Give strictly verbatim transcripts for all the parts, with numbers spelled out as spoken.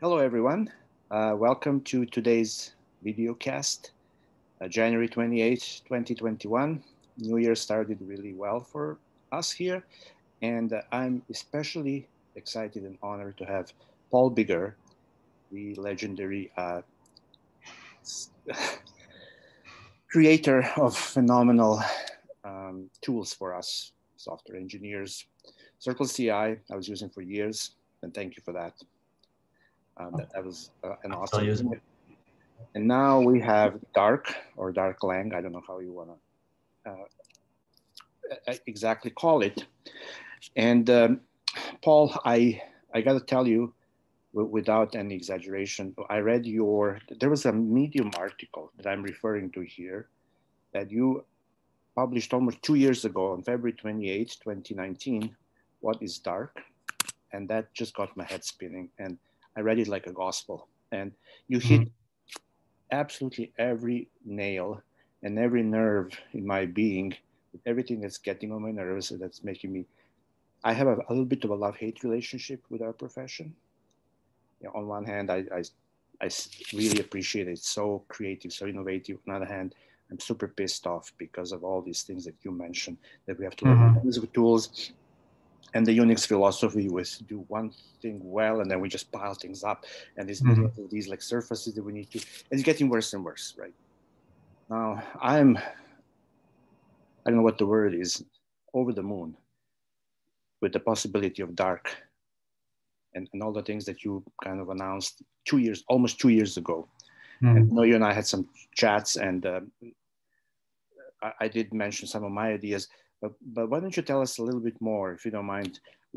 Hello, everyone. Uh, welcome to today's video cast, uh, January twenty-eighth, twenty twenty-one. New Year started really well for us here, and uh, I'm especially excited and honored to have Paul Biggar, the legendary uh, creator of phenomenal um, tools for us software engineers. Circle C I, I I was using for years, and thank you for that. Um, that, that was uh, an awesome thing. And now we have Dark or Dark Lang. I don't know how you want to uh, exactly call it. And um, Paul, I I got to tell you, without any exaggeration, I read your. There was a Medium article that I'm referring to here that you published almost two years ago on February twenty-eighth, twenty nineteen. What is Dark? And that just got my head spinning. And I read it like a gospel. And you hit mm-hmm. absolutely every nail and every nerve in my being, everything that's getting on my nerves, that's making me, I have a, a little bit of a love-hate relationship with our profession. You know, on one hand, I, I, I really appreciate it. It's so creative, so innovative. On the other hand, I'm super pissed off because of all these things that you mentioned, that we have to learn mm-hmm. use of tools. And the Unix philosophy was do one thing well, and then we just pile things up. And these mm-hmm. these like surfaces that we need to, and it's getting worse and worse, right? Now I'm, I don't know what the word is, over the moon with the possibility of Dark and, and all the things that you kind of announced two years, almost two years ago. Mm-hmm. And I know you and I had some chats, and uh, I, I did mention some of my ideas. But, but why don't you tell us a little bit more, if you don't mind,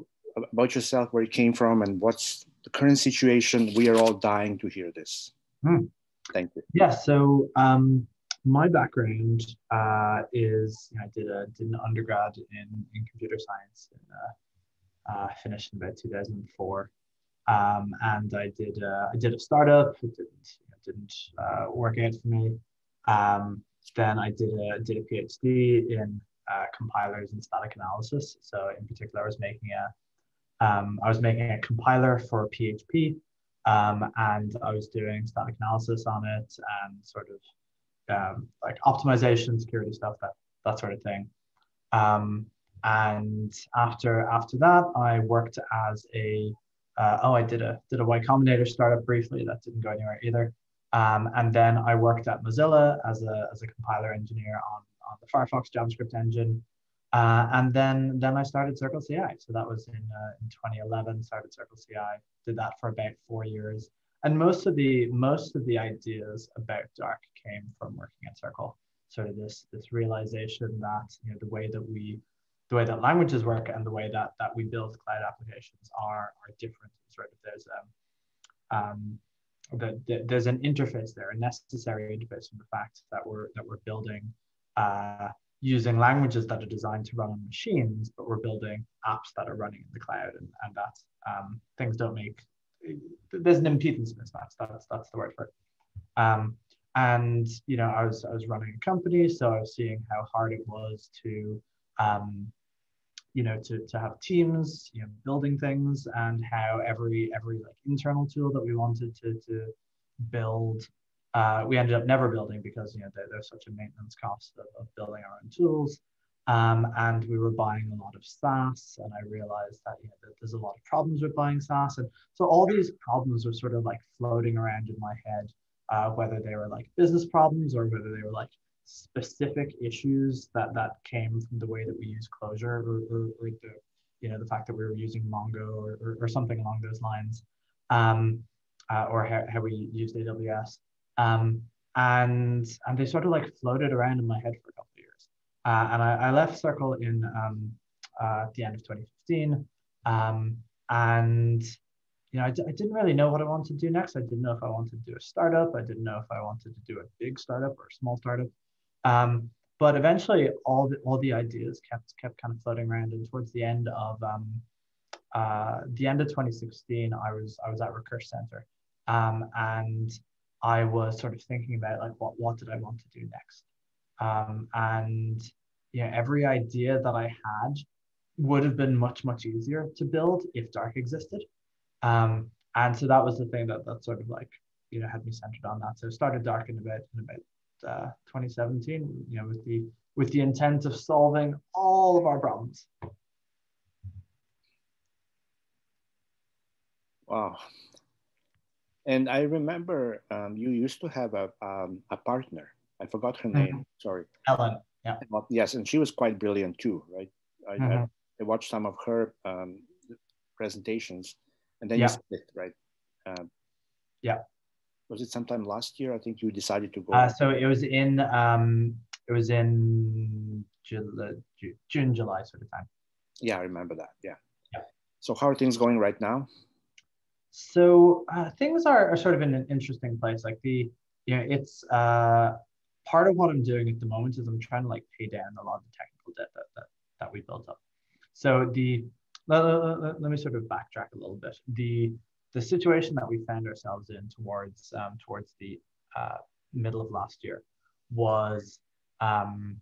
about yourself, where you came from, and what's the current situation? We are all dying to hear this. Hmm. Thank you. Yeah, so um, my background uh, is, you know, I did, a, did an undergrad in, in computer science, and uh, uh, finished in about two thousand four. Um, and I did, uh, I did a startup. It didn't, it didn't uh, work out for me. Um, then I did a, did a PhD in Uh, compilers and static analysis. So in particular, I was making a, um, I was making a compiler for P H P, um, and I was doing static analysis on it and sort of um, like optimization, security stuff, that that sort of thing. Um, and after after that, I worked as a uh, oh, I did a did a Y Combinator startup briefly. That didn't go anywhere either. Um, and then I worked at Mozilla as a as a compiler engineer on on the Firefox JavaScript engine. Uh, and then then I started Circle C I. So that was in uh, in twenty eleven, started Circle C I, did that for about four years. And most of the most of the ideas about Dark came from working at Circle. Sort of this this realization that, you know, the way that we the way that languages work and the way that that we build cloud applications are are different. Sort of there's um, um the, the, there's an interface there, a necessary interface from the fact that we're that we're building uh, using languages that are designed to run on machines, but we're building apps that are running in the cloud, and, and that um, things don't make, there's an impedance mismatch. That's that's the word for it. Um, and you know, I was I was running a company, so I was seeing how hard it was to um, you know, to, to have teams, you know, building things, and how every every like internal tool that we wanted to to build, uh, we ended up never building because, you know, there, there's such a maintenance cost of, of building our own tools. Um, and we were buying a lot of SaaS, and I realized that, you know, that there's a lot of problems with buying SaaS. And so all these problems were sort of like floating around in my head, uh, whether they were like business problems or whether they were like specific issues that that came from the way that we use Clojure, or, or, or the, you know, the fact that we were using Mongo, or, or, or something along those lines, um, uh, or how, how we used A W S. Um, and and they sort of like floated around in my head for a couple of years. Uh, and I, I left Circle in um, uh, at the end of twenty fifteen. Um, and you know, I, I didn't really know what I wanted to do next. I didn't know if I wanted to do a startup. I didn't know if I wanted to do a big startup or a small startup. Um, but eventually, all the all the ideas kept kept kind of floating around. And towards the end of um, uh, the end of twenty sixteen, I was I was at Recurse Center, um, and I was sort of thinking about like what what did I want to do next. Um, and you know, every idea that I had would have been much much easier to build if Dark existed. Um, And so that was the thing that that sort of like, you know, had me centered on that. So I started Dark in about in about uh, twenty seventeen, you know, with the with the intent of solving all of our problems. Wow. And I remember um, you used to have a um, a partner. I forgot her name. Mhm. Sorry. Ellen, yeah. But yes, and she was quite brilliant too, right? I, I, Mhm. I watched some of her um, presentations, and then you Yeah, split, right? Uh, yeah. was it sometime last year? I think you decided to Uh, go. so it was in um, it was in July, June, July sort of time. Yeah, I remember that. Yeah. Yeah. So how are things going right now? So uh, things are, are sort of in an interesting place. Like the, you know, it's uh, part of what I'm doing at the moment is I'm trying to like pay down a lot of the technical debt that that, that we built up. So the let, let, let me sort of backtrack a little bit. The the situation that we found ourselves in towards um, towards the uh, middle of last year was um,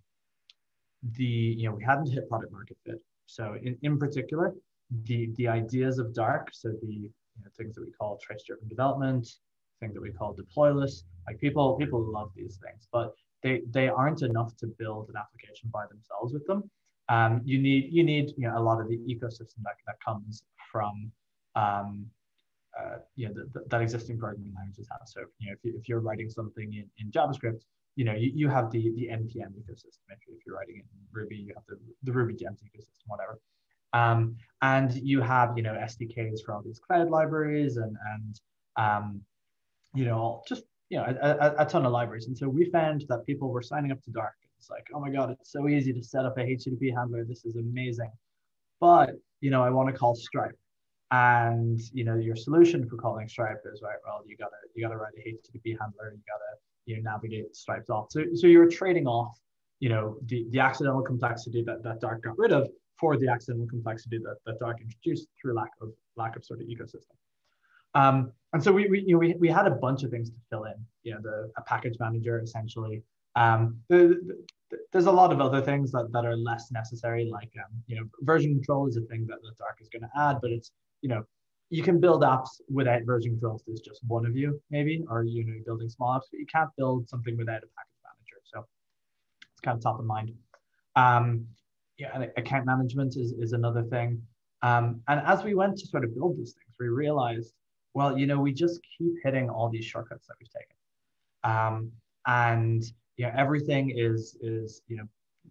the you know we hadn't hit product market fit. So in, in particular, the the ideas of Dark, so the you know, things that we call trace-driven development, thing that we call deployless, like people people love these things, but they they aren't enough to build an application by themselves with them. Um, you need you need you know a lot of the ecosystem that, that comes from um, uh, you know, the, the, that existing programming languages have. So, you know, if, you, if you're writing something in, in JavaScript, you know, you, you have the, the N P M ecosystem. If, if you're writing it in Ruby, you have the, the Ruby Gems ecosystem, whatever. Um, and you have, you know, S D Ks for all these cloud libraries and, and um, you know, just, you know, a, a, a ton of libraries. And so we found that people were signing up to Dark. It's like, oh my God, it's so easy to set up a H T T P handler. This is amazing. But, you know, I want to call Stripe. And you know your solution for calling Stripe is right. Well, you gotta you gotta write a H T T P handler. You gotta you know navigate Stripe's off. So so you're trading off you know the, the accidental complexity that, that Dark got rid of for the accidental complexity that, that Dark introduced through lack of lack of sort of ecosystem. Um, and so we, we, you know, we, we had a bunch of things to fill in, you know, the a package manager essentially. Um, the, the, there's a lot of other things that, that are less necessary, like, um, you know, version control is a thing that the Dark is going to add, but it's, you know, you can build apps without version control if there's just one of you, maybe, or, you know, building small apps, but you can't build something without a package manager. So it's kind of top of mind. Um, yeah, and account management is, is another thing. Um, and as we went to sort of build these things, we realized, well, you know, we just keep hitting all these shortcuts that we've taken. Um, and you know, everything is is you know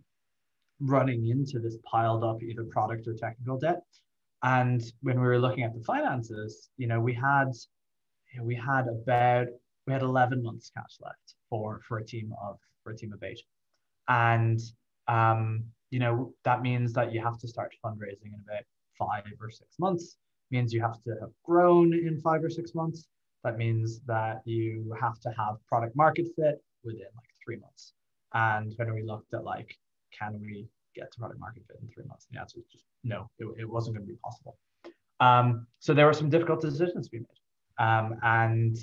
running into this piled up either product or technical debt. And when we were looking at the finances, you know, we had you know, we had about we had eleven months cash left for for a team of for a team of eight. And um, you know, that means that you have to start fundraising in about five or six months. It means you have to have grown in five or six months. That means that you have to have product market fit within like three months. And when we looked at like, can we get to product market fit in three months? And the answer is just no, it, it wasn't going to be possible. Um, so there were some difficult decisions to be made. Um, and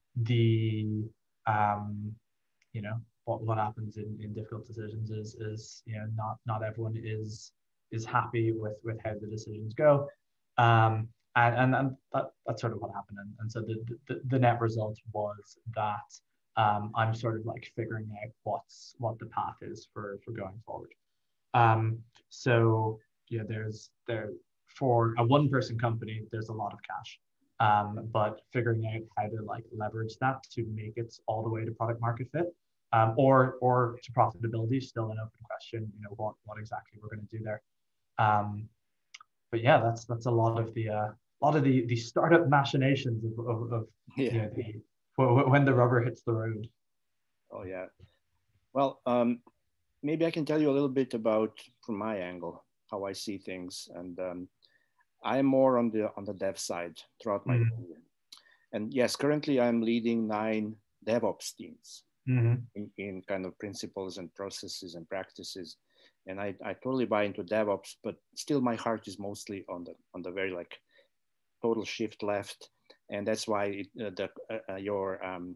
the um, you know what what happens in, in difficult decisions is is you know not not everyone is is happy with with how the decisions go, um, and and, and that, that's sort of what happened. And, and so the, the the net result was that um, I'm sort of like figuring out what's what the path is for for going forward. Um, so yeah, there's there for a one person company, there's a lot of cash. Um, but figuring out how to like leverage that to make it all the way to product market fit, um, or or to profitability is still an open question. You know what what exactly we're going to do there. Um, but yeah, that's that's a lot of the uh, a lot of the the startup machinations of of, of Yeah. you know the when the rubber hits the road. Oh yeah. Well, um, maybe I can tell you a little bit about from my angle how I see things, and um, I'm more on the on the dev side throughout my Mm-hmm. career. And yes, currently I'm leading nine DevOps teams Mm-hmm. in, in kind of principles and processes and practices. And I, I totally buy into DevOps, but still my heart is mostly on the on the very like total shift left. And that's why it, uh, the uh, uh, your um,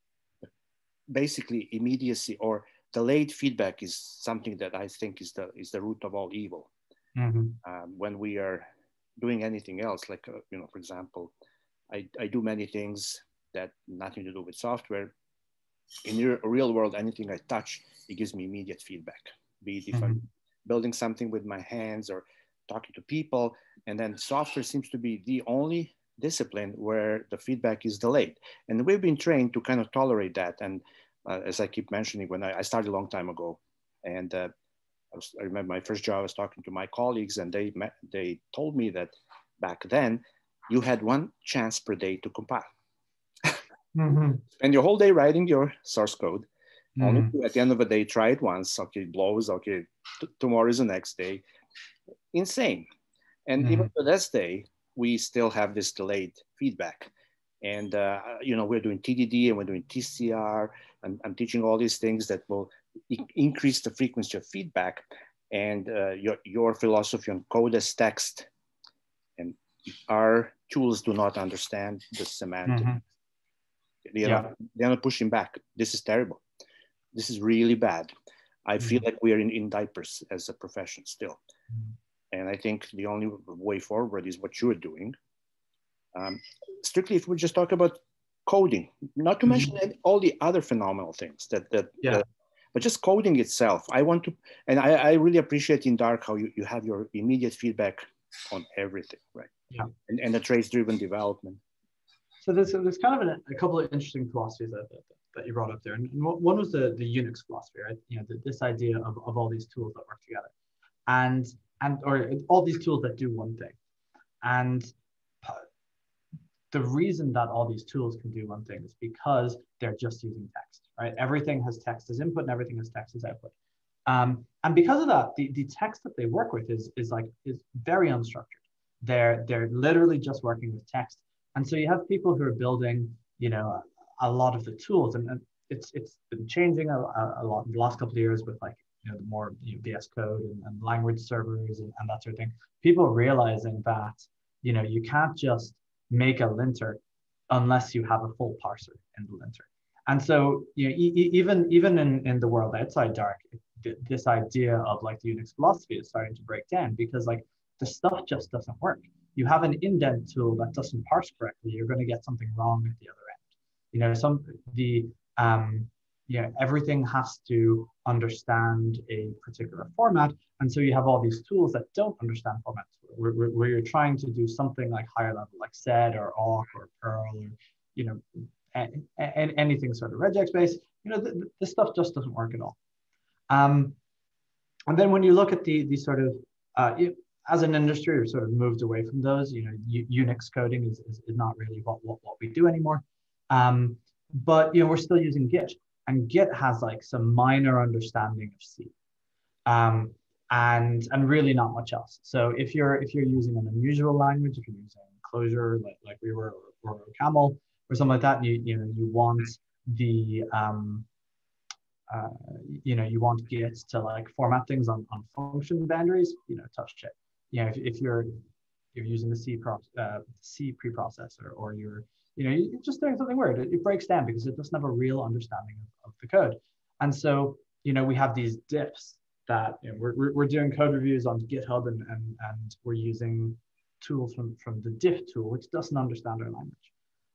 basically immediacy or delayed feedback is something that I think is the is the root of all evil. Mm-hmm. Um, when we are doing anything else, like uh, you know, for example, I, I do many things that nothing to do with software. In the real world, anything I touch, it gives me immediate feedback. Be it if I'm Mm-hmm. building something with my hands or talking to people, and then software seems to be the only discipline where the feedback is delayed. And we've been trained to kind of tolerate that. And uh, as I keep mentioning, when I, I started a long time ago, and uh, I, was, I remember my first job, I was talking to my colleagues, and they met, they told me that back then you had one chance per day to compile. Mm-hmm. Spend your whole day writing your source code, only Mm-hmm. to at the end of the day try it once. Okay, it blows. Okay, t- tomorrow is the next day. Insane. And even Mm-hmm. to this day, we still have this delayed feedback. And uh, you know, we're doing T D D and we're doing T C R. I'm, I'm teaching all these things that will i- increase the frequency of feedback. And uh, your your philosophy on code as text, and our tools do not understand the semantic. Mm-hmm. They're not, Yeah. they're not pushing back. This is terrible. This is really bad. I feel Mm-hmm. like we are in, in diapers as a profession still. And I think the only way forward is what you're doing. Um, strictly, if we just talk about coding, not to mention Mm-hmm. all the other phenomenal things that, that, Yeah. uh, but just coding itself. I want to, and I, I really appreciate in Dark how you, you have your immediate feedback on everything, right? Yeah. And, and the trace driven development. So there's there's kind of a, a couple of interesting philosophies that, that, that you brought up there, and one was the the Unix philosophy, right? You know, the, this idea of, of all these tools that work together, and and or all these tools that do one thing, and the reason that all these tools can do one thing is because they're just using text, right? Everything has text as input and everything has text as output. Um, and because of that, the, the text that they work with is, is like is very unstructured. They're they're literally just working with text. And so you have people who are building, you know, a, a lot of the tools, and, and it's it's been changing a, a lot in the last couple of years with like you know the more you know, V S Code and, and language servers and, and that sort of thing. People realizing that you know you can't just make a linter unless you have a full parser in the linter. And so, you know, e- even even in, in the world outside Dark, th- this idea of like the Unix philosophy is starting to break down because like the stuff just doesn't work. You have an indent tool that doesn't parse correctly, you're going to get something wrong at the other end. You know, some the um, you know, everything has to understand a particular format, and so you have all these tools that don't understand formats, where, where, where you're trying to do something like higher level, like sed or awk or Perl or you know, and, and anything sort of regex based. You know, th- this stuff just doesn't work at all. Um, and then when you look at the the sort of uh, it, as an industry, we've sort of moved away from those. You know, U- Unix coding is, is, is not really what, what, what we do anymore. Um, but you know, we're still using Git, and Git has like some minor understanding of C, um, and and really not much else. So if you're if you're using an unusual language, if you're using Clojure like like we were, or, or Camel or something like that, you you know you want the um, uh, you know, you want Git to like format things on, on function boundaries, you know, tough shit. You know, if, if you're you're using the C pro, uh, C preprocessor, or you're, you know, you're just doing something weird, it, it breaks down because it doesn't have a real understanding of, of the code. And so, you know, we have these diffs that you know, we're, we're, we're doing code reviews on GitHub, and, and, and we're using tools from, from the diff tool, which doesn't understand our language.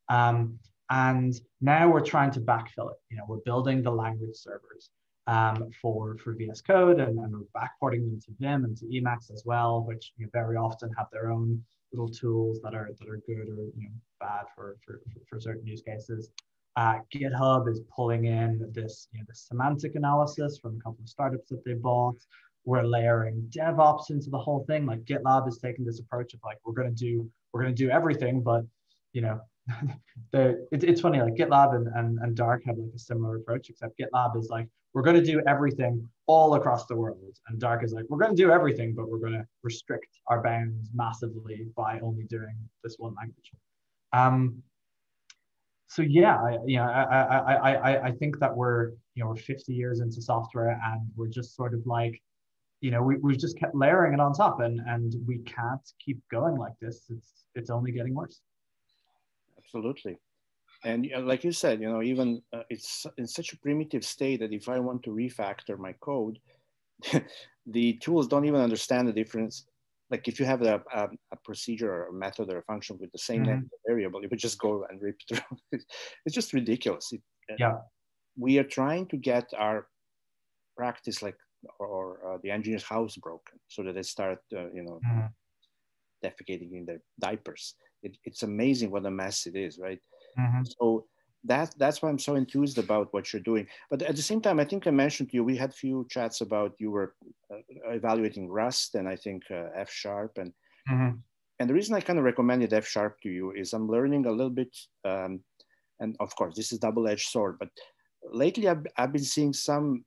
Um, and now we're trying to backfill it. You know, we're building the language servers um, for, for V S Code, and, and we're backporting them to Vim and to Emacs as well, which you know, very often have their own little tools that are that are good or you know, bad for, for, for certain use cases. Uh, GitHub is pulling in this, you know, this semantic analysis from a couple of startups that they bought. We're layering DevOps into the whole thing. Like GitLab is taking this approach of like, we're going to do, we're going to do everything, but you know, the it, it's funny, like GitLab and, and, and Dark have like a similar approach, except GitLab is like, we're going to do everything all across the world. And Dark is like, we're going to do everything, but we're going to restrict our bounds massively by only doing this one language. Um, so yeah, I, you know, I, I, I, I, I think that we're, you know, we're fifty years into software, and we're just sort of like, you know, we, we've just kept layering it on top, and, and we can't keep going like this. It's, it's only getting worse. Absolutely. And uh, like you said, you know, even uh, it's in such a primitive state that if I want to refactor my code, the tools don't even understand the difference like if you have a, a, a procedure or a method or a function with the same Mm-hmm. negative variable, it would just go and rip through. It's just ridiculous. It, Yeah. we are trying to get our practice like, or, or uh, the engineer's house broken so that they start, uh, you know, Mm-hmm. defecating in their diapers. It, it's amazing what a mess it is, right? Mm-hmm. So that that's why I'm so enthused about what you're doing. But at the same time, I think I mentioned to you, we had a few chats about you were uh, evaluating Rust and I think uh, F sharp. And, Mm-hmm. and the reason I kind of recommended F sharp to you is I'm learning a little bit, um, and of course, this is double-edged sword, but lately I've, I've been seeing some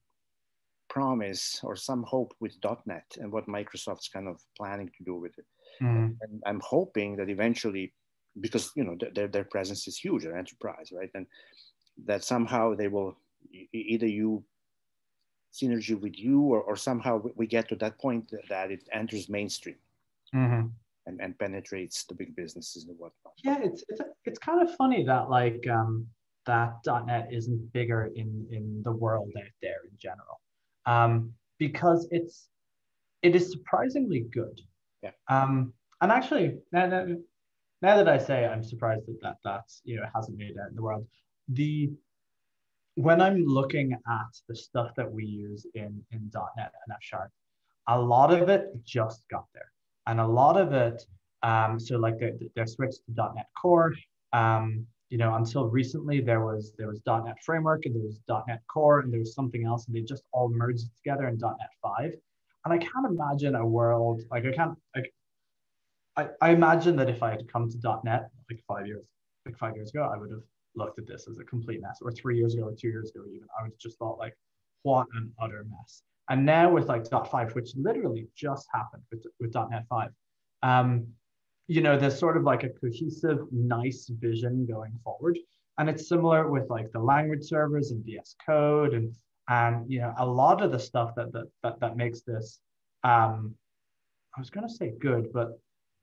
promise or some hope with .NET and what Microsoft's kind of planning to do with it. Mm-hmm. And I'm hoping that eventually, because you know their their presence is huge, their enterprise, right? And that somehow they will either you synergy with you or, or somehow we get to that point that it enters mainstream Mm-hmm. and, and penetrates the big businesses and whatnot. Yeah, it's it's it's kind of funny that like um, that .NET isn't bigger in in the world out there in general, um, because it's it is surprisingly good. Yeah. Um, and actually, now, now, now that I say I'm surprised that, that that's you know it hasn't made it out in the world, the when I'm looking at the stuff that we use in in .NET and F Sharp, a lot of it just got there, and a lot of it, um, so like they're, they're switched to .NET Core. Um, you know, until recently there was there was .NET Framework and there was .NET Core and there was something else, and they just all merged together in .NET five. And I can't imagine a world like I can't like I, I imagine that if I had come to .NET like five years like five years ago, I would have looked at this as a complete mess, or three years ago or two years ago even. I would just thought like, what an utter mess. And now with like .five, which literally just happened with, with .NET five, um, you know, there's sort of like a cohesive, nice vision going forward. And it's similar with like the language servers and V S Code and and you know a lot of the stuff that that that, that makes this um, I was gonna say good, but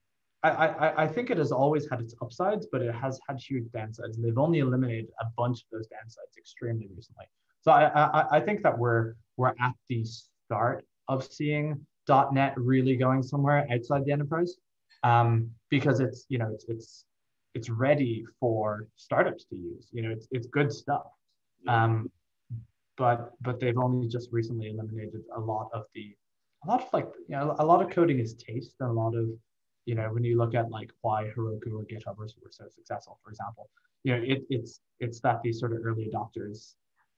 I, I, I think it has always had its upsides, but it has had huge downsides, and they've only eliminated a bunch of those downsides extremely recently. So I, I, I think that we're we're at the start of seeing .NET really going somewhere outside the enterprise, um, because it's you know it's it's it's ready for startups to use. You know, it's it's good stuff, um, but but they've only just recently eliminated a lot of the a lot of like you know a lot of coding is taste, and a lot of you know, when you look at like why Heroku or GitHub were so successful, for example, you know, it, it's it's that these sort of early adopters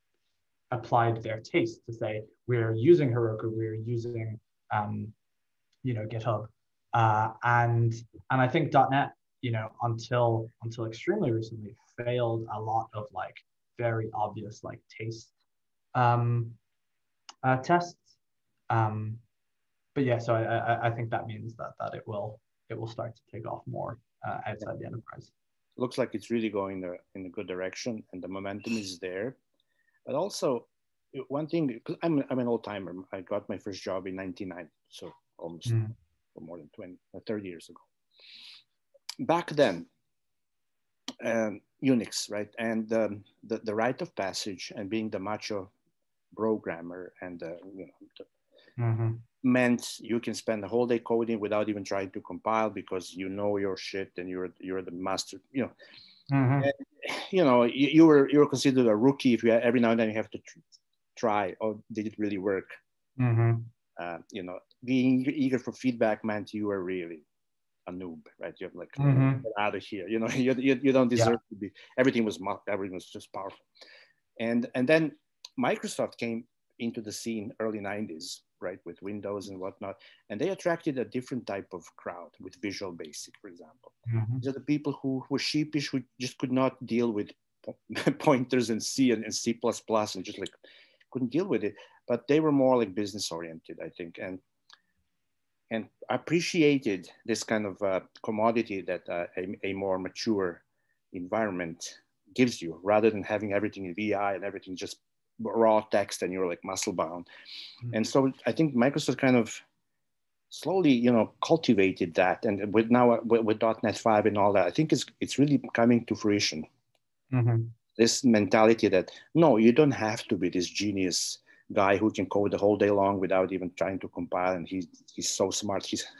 applied their taste to say we're using Heroku, we're using, um, you know, GitHub, uh, and and I think .NET, you know, until until extremely recently, failed a lot of like very obvious like taste um, uh, tests. Um, but yeah, so I, I I think that means that that it will it will start to take off more uh, outside the enterprise. Looks like it's really going in a good direction and the momentum is there. But also, one thing, because I'm, I'm an old timer, I got my first job in ninety-nine, so almost mm. for more than twenty, thirty years ago. Back then, um, Unix, right? And um, the, the rite of passage and being the macho programmer and, uh, you know, the, mm-hmm. meant you can spend the whole day coding without even trying to compile because you know your shit and you're you're the master. You know, mm-hmm. and, you know you, you were you were considered a rookie if you had, every now and then you have to tr- try. Oh, did it really work? Mm-hmm. Uh, you know, being eager for feedback meant you were really a noob, right? You're like mm-hmm. get out of here. You know, you, you, you don't deserve yeah. to be. Everything was everything was just powerful, and and then Microsoft came into the scene early nineties, right, with Windows and whatnot, and they attracted a different type of crowd with Visual Basic, for example. Mm-hmm. These are the people who were sheepish, who just could not deal with po- pointers and C and, and C plus plus, and just like couldn't deal with it. But they were more like business oriented, I think, and and appreciated this kind of uh, commodity that uh, a, a more mature environment gives you, rather than having everything in V I and everything just raw text and you're like muscle bound. Mm-hmm. And so I think Microsoft kind of slowly, you know, cultivated that. And with now with, with .NET five and all that, I think it's it's really coming to fruition. Mm-hmm. This mentality that, no, you don't have to be this genius guy who can code the whole day long without even trying to compile. And he's, he's so smart. He has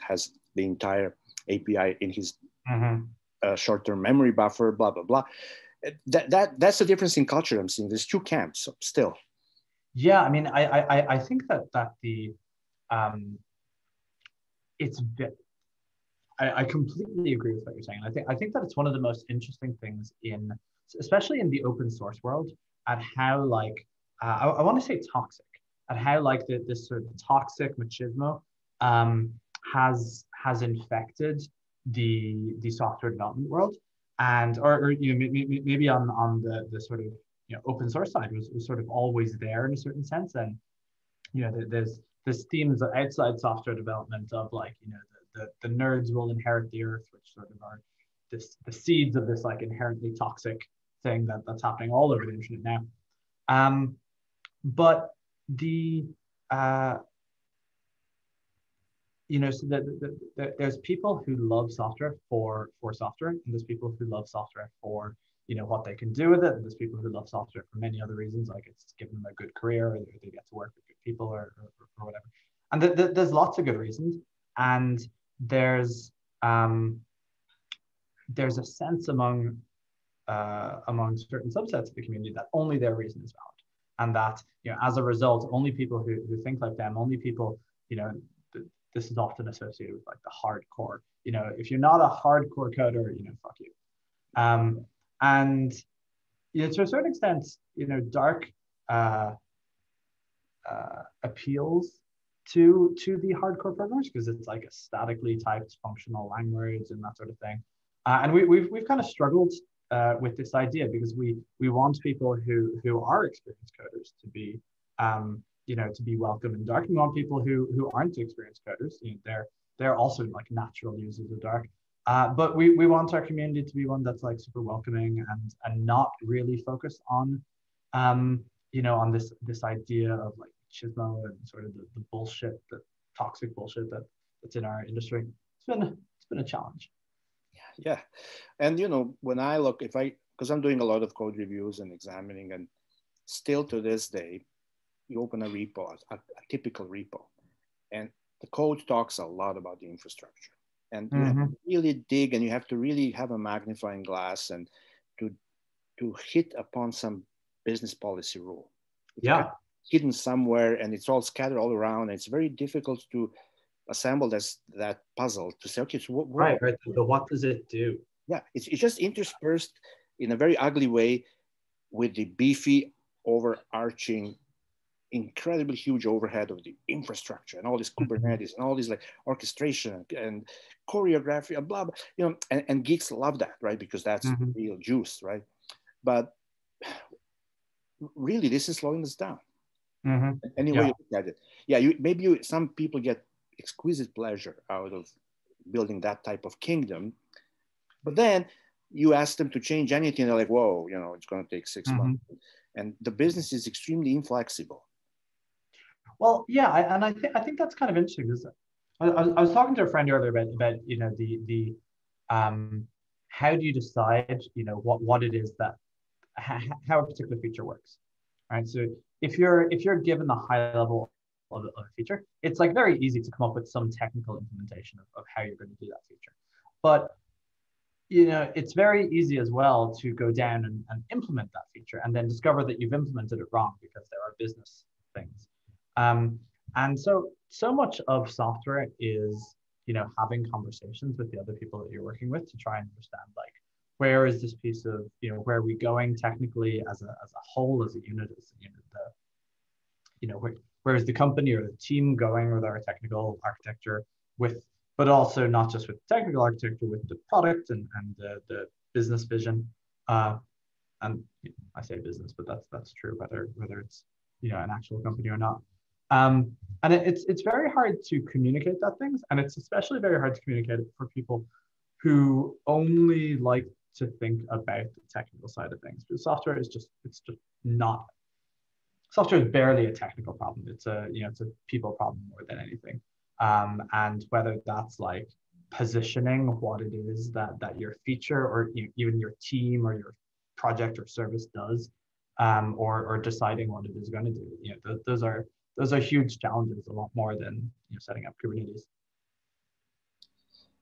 the entire A P I in his Mm-hmm. uh, short-term memory buffer, blah, blah, blah. That, that, that's the difference in culture I'm seeing. There's two camps still. Yeah, I mean, I I I think that that the um, it's I, I completely agree with what you're saying. I think I think that it's one of the most interesting things in, especially in the open source world, at how like uh, I, I want to say toxic, at how like the, this sort of toxic machismo um, has has infected the the software development world, and or, or you know maybe, maybe on on the the sort of you know open source side was, was sort of always there in a certain sense, and you know there's there's themes outside software development of like you know the, the, the nerds will inherit the earth, which sort of are this the seeds of this like inherently toxic thing that, that's happening all over the internet now. Um, but the uh, you know so the, the, the, there's people who love software for for software, and there's people who love software for you know what they can do with it, and there's people who love software for many other reasons, like it's given them a good career, or they get to work with good people, or, or, or whatever. And th- th- there's lots of good reasons, and there's um, there's a sense among uh, among certain subsets of the community that only their reason is valid, and that you know as a result, only people who, who think like them, only people you know th- this is often associated with like the hardcore. You know, if you're not a hardcore coder, you know, fuck you. Um, and you know, to a certain extent, you know, dark uh, uh, appeals to to the hardcore programmers because it's like a statically typed functional language and that sort of thing. Uh, and we, we've we've kind of struggled uh, with this idea because we we want people who who are experienced coders to be um, you know to be welcome in dark. We want people who who aren't experienced coders. You know, they're they're also like natural users of dark. Uh, but we, we want our community to be one that's like super welcoming and and not really focused on um, you know, on this this idea of like chismo and sort of the, the bullshit, the toxic bullshit that that's in our industry. It's been it's been a challenge. Yeah, and you know when I look, if I because I'm doing a lot of code reviews and examining, and still to this day, you open a repo, a, a typical repo, and the code talks a lot about the infrastructure, and you have Mm-hmm. to really dig, and you have to really have a magnifying glass, and to to hit upon some business policy rule. It's kind Yeah. of hidden somewhere, and it's all scattered all around. And it's very difficult to assemble this that puzzle to say, okay, so what, what Right. Right. So what does it do? yeah, it's, it's just interspersed in a very ugly way with the beefy, overarching, incredibly huge overhead of the infrastructure and all this Kubernetes and all this like orchestration and choreography and blah, blah, you know, and, and geeks love that, right? Because that's Mm-hmm. real juice, right? But really, this is slowing us down. Mm-hmm. Any way Yeah. you look at it. Yeah, you, maybe you, some people get exquisite pleasure out of building that type of kingdom. But then you ask them to change anything, they're like, whoa, you know, it's going to take six Mm-hmm. months. And the business is extremely inflexible. Well, yeah, I, and I think I think that's kind of interesting because I, I, was, I was talking to a friend earlier about about you know the the um how do you decide you know what what it is that how a particular feature works, right? So if you're if you're given the high level of, of a feature, it's like very easy to come up with some technical implementation of, of how you're going to do that feature. But you know, it's very easy as well to go down and, and implement that feature and then discover that you've implemented it wrong because there are business things. Um, and so, so much of software is, you know, having conversations with the other people that you're working with to try and understand, like, where is this piece of, you know, where are we going technically as a, as a whole, as a unit, as a unit, the, you know, where, where is the company or the team going with our technical architecture with, but also not just with technical architecture, with the product and, and the, the business vision. Uh, and you know, I say business, but that's that's true whether whether it's you know an actual company or not. Um, and it, it's it's very hard to communicate that things, and it's especially very hard to communicate it for people who only like to think about the technical side of things. Because software is just it's just not software is barely a technical problem. It's a you know it's a people problem more than anything. Um, and whether that's like positioning what it is that that your feature or you, even your team or your project or service does, um, or or deciding what it is going to do. You know, th- those are those are huge challenges, a lot more than you know setting up Kubernetes.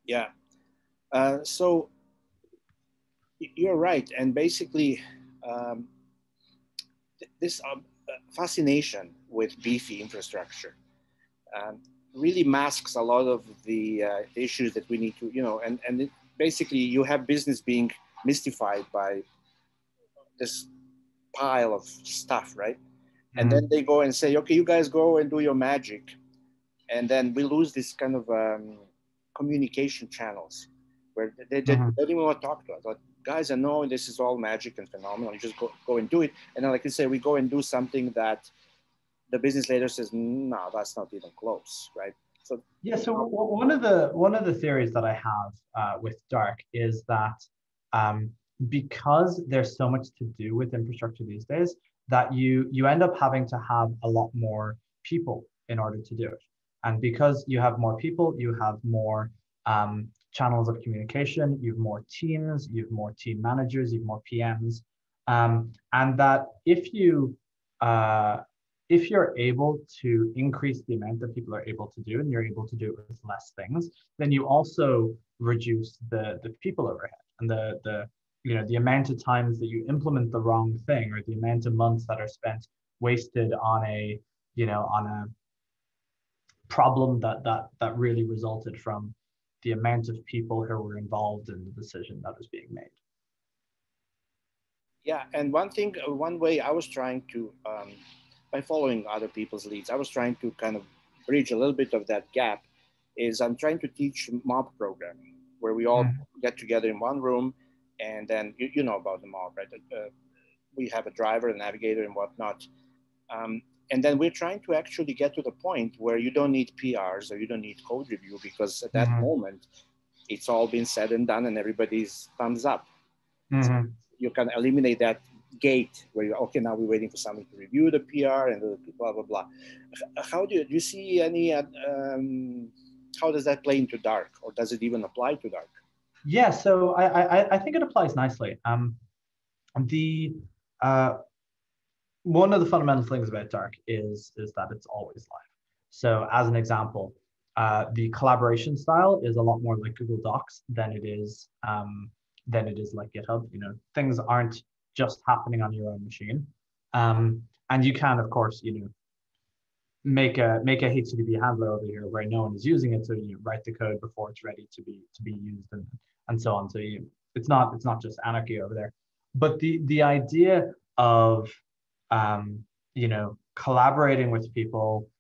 Yeah. Uh, so you're right. And basically, um, th- this um, uh, fascination with beefy infrastructure um, really masks a lot of the uh, issues that we need to, you know, and, and it, basically you have business being mystified by this pile of stuff, right? And then Mm-hmm. they go and say, okay, you guys go and do your magic. And then we lose this kind of um, communication channels where they, they, they Mm-hmm. don't even want to talk to us. Like, guys, I know this is all magic and phenomenal. You just go, go and do it. And then, like you say, we go and do something that the business later says, no, that's not even close, right? So, Yeah, you so know, w- one of the one of the theories that I have uh, with Dark is that um, because there's so much to do with infrastructure these days, that you you end up having to have a lot more people in order to do it. And because you have more people, you have more um, channels of communication, you have more teams, you have more team managers, you have more P Ms, um, and that if you uh, if you're able to increase the amount that people are able to do and you're able to do it with less things, then you also reduce the the people overhead and the the you know the amount of times that you implement the wrong thing or the amount of months that are spent wasted on a you know on a problem that that that really resulted from the amount of people who were involved in the decision that was being made. yeah. And one thing, uh, one way I was trying to, um, by following other people's leads, I was trying to kind of bridge a little bit of that gap is I'm trying to teach mob programming where we all Mm-hmm. get together in one room and then you, you know about the mob, right? Uh, we have a driver, a navigator, and whatnot. Um, and then we're trying to actually get to the point where you don't need P Rs or you don't need code review because at that Mm-hmm. moment, it's all been said and done and everybody's thumbs up. So Mm-hmm. you can eliminate that gate where you're, okay, now we're waiting for somebody to review the P R and blah, blah, blah. How do you, do you see any, uh, um, how does that play into dark or does it even apply to dark? Yeah, so I, I I think it applies nicely. Um, the uh, one of the fundamental things about Dark is is that it's always live. So as an example, uh, the collaboration style is a lot more like Google Docs than it is um, than it is like GitHub. You know, things aren't just happening on your own machine, um, and you can, of course, you know, make a make a H T T P handler over here where no one is using it, so you write the code before it's ready to be to be used and and so on. So you, it's not it's not just anarchy over there, but the the idea of um, you know collaborating with people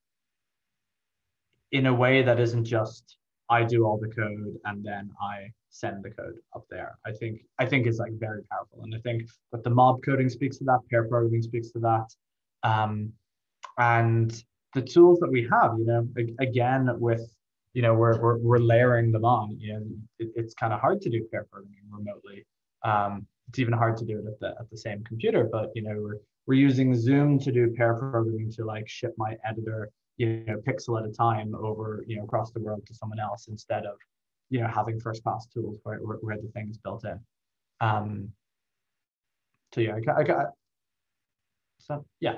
in a way that isn't just I do all the code and then I send the code up there. I think I think is like very powerful, and I think that the mob coding speaks to that, pair programming speaks to that. Um, and the tools that we have, you know, again with, you know, we're we're, we're layering them on. You know, it, it's kind of hard to do pair programming remotely. Um, it's even hard to do it at the at the same computer. But you know, we're we're using Zoom to do pair programming to like ship my editor, you know, pixel at a time over, you know, across the world to someone else instead of, you know, having first pass tools where where, where the thing is built in. Um, so yeah, I, I got so yeah.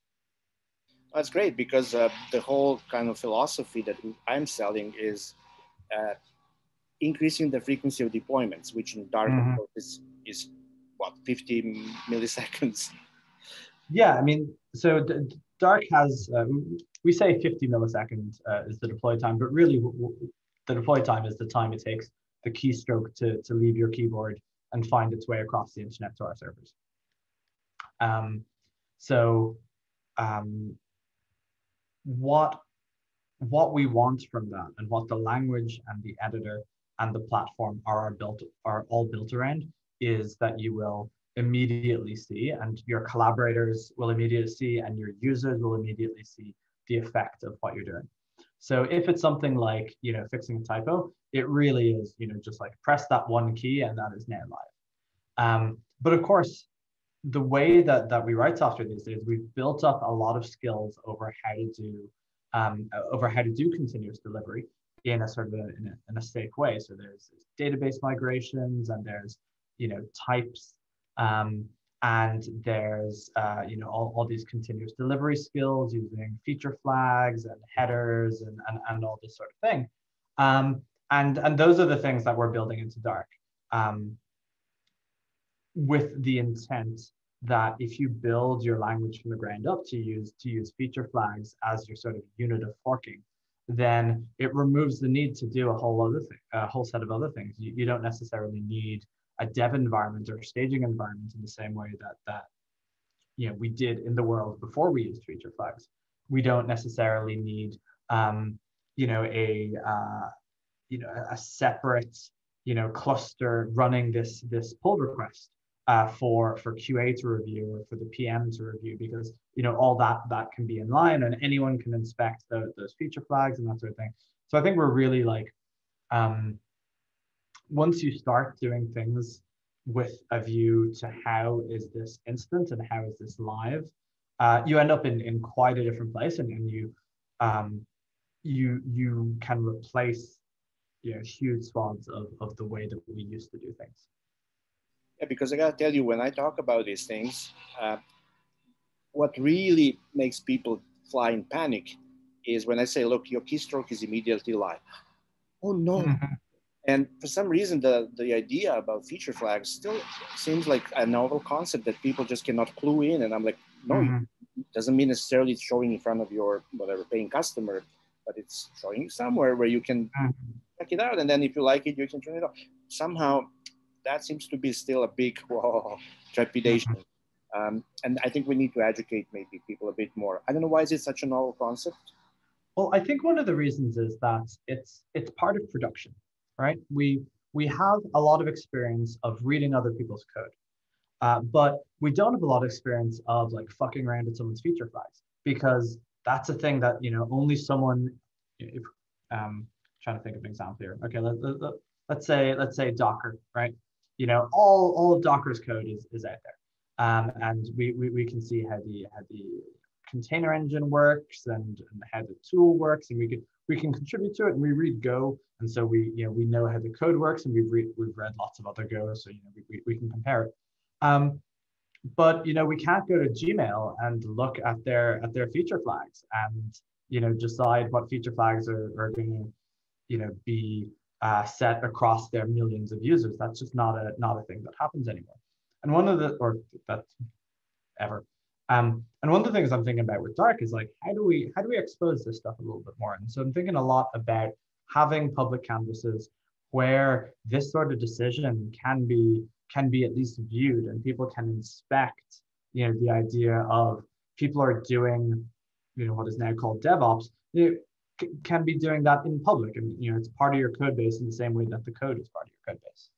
That's great because uh, the whole kind of philosophy that I'm selling is uh, increasing the frequency of deployments, which in dark, of Mhm. course, is, is what, fifty milliseconds. Yeah, I mean, so d- Dark has, uh, we say fifty milliseconds uh, is the deploy time, but really w- w- the deploy time is the time it takes the keystroke to, to leave your keyboard and find its way across the internet to our servers. Um, so um, what what we want from that and what the language and the editor and the platform are built are all built around is that you will immediately see and your collaborators will immediately see and your users will immediately see the effect of what you're doing. So if it's something like, you know, fixing a typo, it really is, you know, just like press that one key and that is now live. Um, but of course, the way that that we write software these days, we've built up a lot of skills over how to do um, over how to do continuous delivery in a sort of a, in, a, in a safe way. So there's, there's database migrations and there's you know types um, and there's uh, you know all, all these continuous delivery skills using feature flags and headers and and, and all this sort of thing. Um, And and those are the things that we're building into Dark, um, with the intent that if you build your language from the ground up to use to use feature flags as your sort of unit of forking, then it removes the need to do a whole other thing, a whole set of other things. You, you don't necessarily need a dev environment or staging environment in the same way that that you know we did in the world before we used feature flags. We don't necessarily need um, you know a uh, you know a separate you know cluster running this this pull request uh, for for Q A to review or for the P M to review, because you know all that that can be in line and anyone can inspect the, those feature flags and that sort of thing. So I think we're really like um, once you start doing things with a view to how is this instant and how is this live, uh, you end up in, in quite a different place, and, and you um, you you can replace you know huge swaths of, of the way that we used to do things. Yeah, because I gotta tell you, when I talk about these things, uh, what really makes people fly in panic is when I say, look, your keystroke is immediately live. Oh no. Mm-hmm. And for some reason, the, the idea about feature flags still seems like a novel concept that people just cannot clue in. And I'm like, no, Mm-hmm. it doesn't mean necessarily it's showing in front of your whatever paying customer, but it's showing you somewhere where you can Mm-hmm. check it out. And then if you like it, you can turn it off. Somehow that seems to be still a big whoa, trepidation. Mm-hmm. Um, and I think we need to educate maybe people a bit more. I don't know why is it such a novel concept. Well, I think one of the reasons is that it's it's part of production, right? We we have a lot of experience of reading other people's code, uh, but we don't have a lot of experience of like fucking around with someone's feature flags, because that's a thing that you know only someone. If, um, trying to think of an example here. Okay, let, let, let, let's say let's say Docker, right? You know, all all of Docker's code is is out there, um, and we, we we can see how the how the container engine works and, and how the tool works, and we can we can contribute to it, and we read Go, and so we you know we know how the code works, and we've read we've read lots of other Go, so you know we, we, we can compare it. Um, but you know we can't go to Gmail and look at their at their feature flags and you know decide what feature flags are, are going to you know be uh, set across their millions of users. That's just not a not a thing that happens anymore. And one of the or that's ever. Um, and one of the things I'm thinking about with Dark is like, how do we how do we expose this stuff a little bit more? And so I'm thinking a lot about having public canvases where this sort of decision can be can be at least viewed, and people can inspect, you know, the idea of people are doing, you know, what is now called DevOps. You know, can be doing that in public, and you know, it's part of your code base in the same way that the code is part of your code base.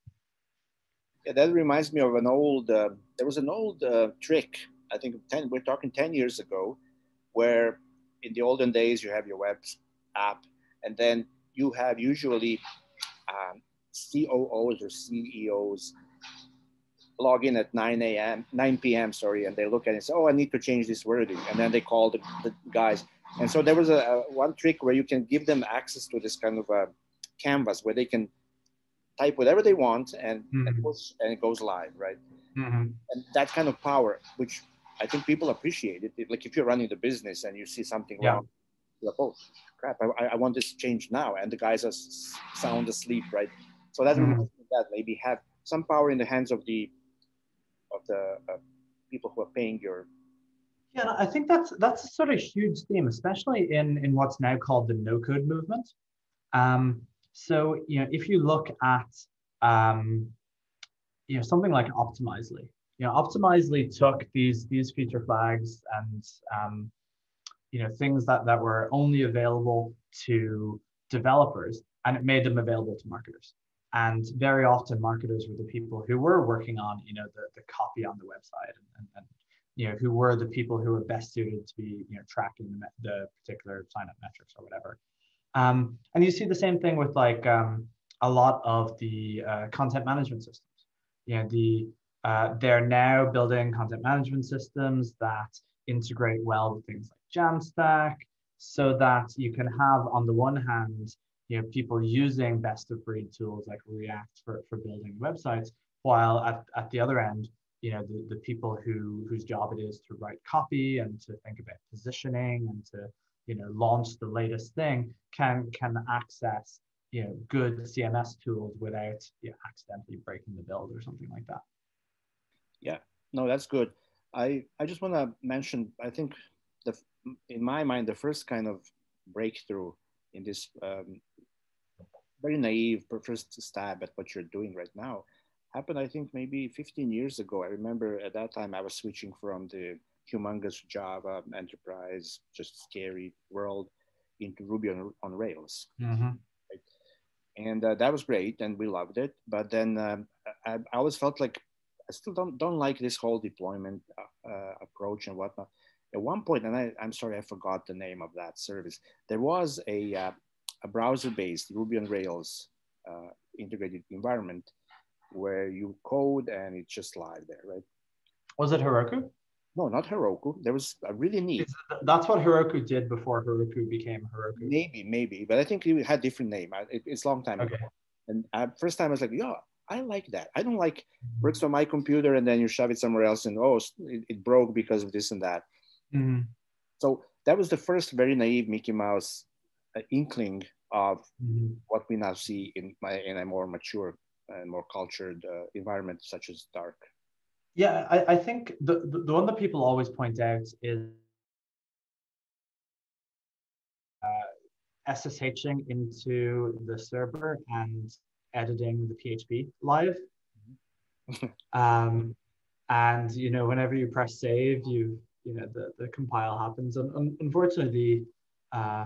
Yeah, that reminds me of an old. Uh, there was an old uh, trick. I think ten. We're talking ten years ago, where in the olden days you have your web app, and then you have usually um, C O Os or C E Os log in at nine a m, nine p m. Sorry, and they look at it and say, "Oh, I need to change this wording," and then they call the, the guys. And so there was a, a one trick where you can give them access to this kind of a canvas where they can type whatever they want and, and Mm-hmm. push and it goes live, right? Mm-hmm. And that kind of power, which I think people appreciate it. Like if you're running the business and you see something Yeah. wrong, you're like, oh crap, I, I want this changed now, and the guys are sound asleep, right? So that Mm-hmm. reminds me of that maybe have some power in the hands of the of the uh, people who are paying your. Yeah, I think that's that's a sort of huge theme, especially in in what's now called the no-code movement. Um, so you know, if you look at um, you know something like Optimizely, you know, Optimizely took these these feature flags and um, you know things that that were only available to developers, and it made them available to marketers. And very often, marketers were the people who were working on you know the the copy on the website and, and, and you know who were the people who were best suited to be you know tracking the, the particular sign up metrics or whatever. Um, and you see the same thing with like um, a lot of the uh, content management systems. You know, the uh, they're now building content management systems that integrate well with things like Jamstack, so that you can have on the one hand, you know, people using best of breed tools like React for, for building websites, while at, at the other end, you know, the, the people who whose job it is to write copy and to think about positioning and to you know launch the latest thing can can access you know, good C M S tools without, you know, accidentally breaking the build or something like that. Yeah, no, that's good. I, I just want to mention, I think the, in my mind, the first kind of breakthrough in this um, very naive first stab at what you're doing right now happened, I think, maybe fifteen years ago. I remember at that time I was switching from the humongous Java enterprise, just scary world, into Ruby on, on Rails. Mm-hmm. Right? And uh, that was great, and we loved it. But then um, I, I always felt like I still don't don't like this whole deployment uh, uh, approach and whatnot. At one point, and I, I'm sorry, I forgot the name of that service. There was a uh, a browser-based Ruby on Rails uh, integrated environment where you code and it's just live there, right? Was it Heroku? No, not Heroku. There was a really neat. That's what Heroku did before Heroku became Heroku. Maybe, maybe, but I think it had different name. It, it's a long time Okay. ago. And uh, first time I was like, yeah, I like that. I don't like works on my computer and then you shove it somewhere else and oh, it, it broke because of this and that. Mm-hmm. So that was the first very naive Mickey Mouse uh, inkling of mm-hmm. what we now see in my in a more mature and more cultured uh, environment such as Dark. Yeah, I, I think the, the the one that people always point out is uh, SSHing into the server and editing the P H P live. Mm-hmm. um, and you know, whenever you press save, you you know the, the compile happens. And um, unfortunately, uh,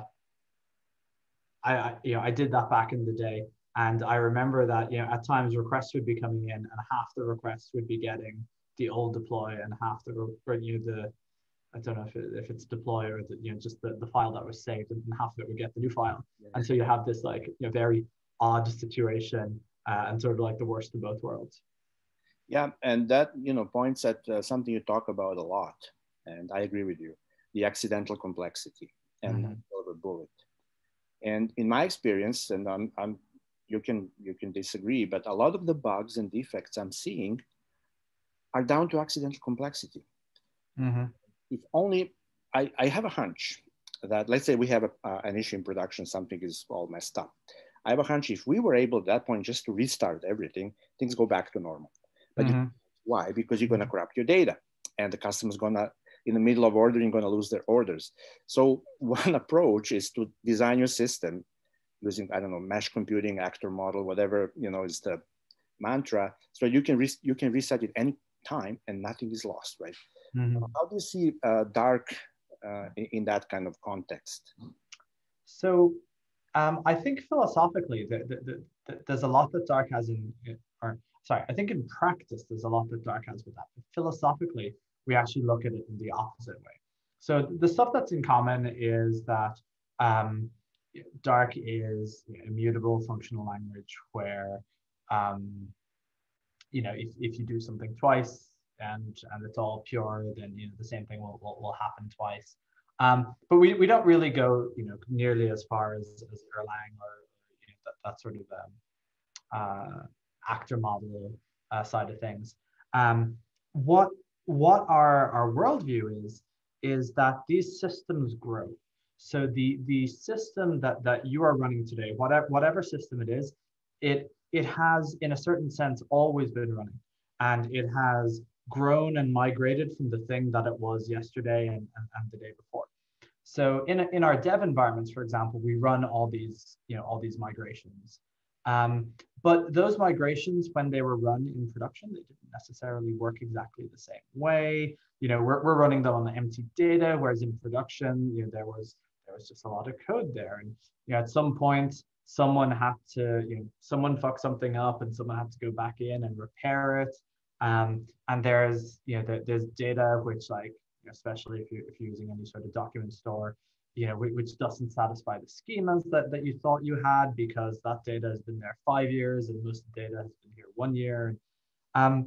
I, I you know I did that back in the day, and I remember that you know at times requests would be coming in, and half the requests would be getting the old deploy, and half the or, you know the I don't know if, it, if it's deploy or the, you know just the, the file that was saved, and half of it would get the new file. Yes. And so you have this like you know very odd situation, uh, and sort of like the worst of both worlds. Yeah, and that you know points at uh, something you talk about a lot, and I agree with you: the accidental complexity and mm-hmm. silver bullet. And in my experience, and I'm, I'm, you can you can disagree, but a lot of the bugs and defects I'm seeing are down to accidental complexity. Mm-hmm. If only I, I have a hunch that let's say we have a, uh, an issue in production, something is all messed up. I have a hunch if we were able at that point just to restart everything, things go back to normal. But mm-hmm. you, why? Because you're going to corrupt your data, and the customer's going to, in the middle of ordering, going to lose their orders. So one approach is to design your system using, I don't know, mesh computing, actor model, whatever, you know, is the mantra. So you can, re- you can reset it any time and nothing is lost, right? Mm-hmm. How do you see uh, Dark uh, in, in that kind of context? So um, I think philosophically, the, the, the, the, there's a lot that Dark has in, or sorry, I think in practice, there's a lot that Dark has with that. But philosophically, we actually look at it in the opposite way. So the stuff that's in common is that um, Dark is you know, immutable functional language where, um, you know, if, if you do something twice and, and it's all pure, then, you know, the same thing will, will, will happen twice. Um, but we, we don't really go, you know, nearly as far as, as Erlang or you know, that, that sort of um, uh, actor model uh, side of things. Um, what what our, our worldview is, is that these systems grow. So the, the system that, that you are running today, whatever, whatever system it is, it, it has, in a certain sense, always been running. And it has grown and migrated from the thing that it was yesterday and, and, and the day before. So in, in our dev environments, for example, we run all these, you know, all these migrations. Um, but those migrations, when they were run in production, they didn't necessarily work exactly the same way. You know, we're, we're running them on the empty data, whereas in production, you know, there was there was just a lot of code there. And you know, at some point, someone had to, you know, someone fucked something up, and someone had to go back in and repair it. Um, and there's, you know, there, there's data which, like, especially if you if you're using any sort of document store, you know, which doesn't satisfy the schemas that, that you thought you had because that data has been there five years and most of the data has been here one year. Um,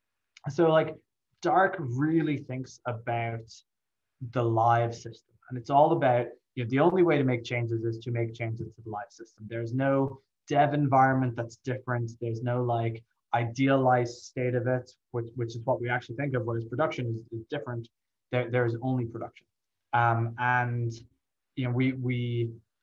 so like Dark really thinks about the live system, and it's all about, you know, the only way to make changes is to make changes to the live system. There's no dev environment that's different. There's no like idealized state of it, which, which is what we actually think of, whereas production is, is different. There, there's only production. Um, and you know, we we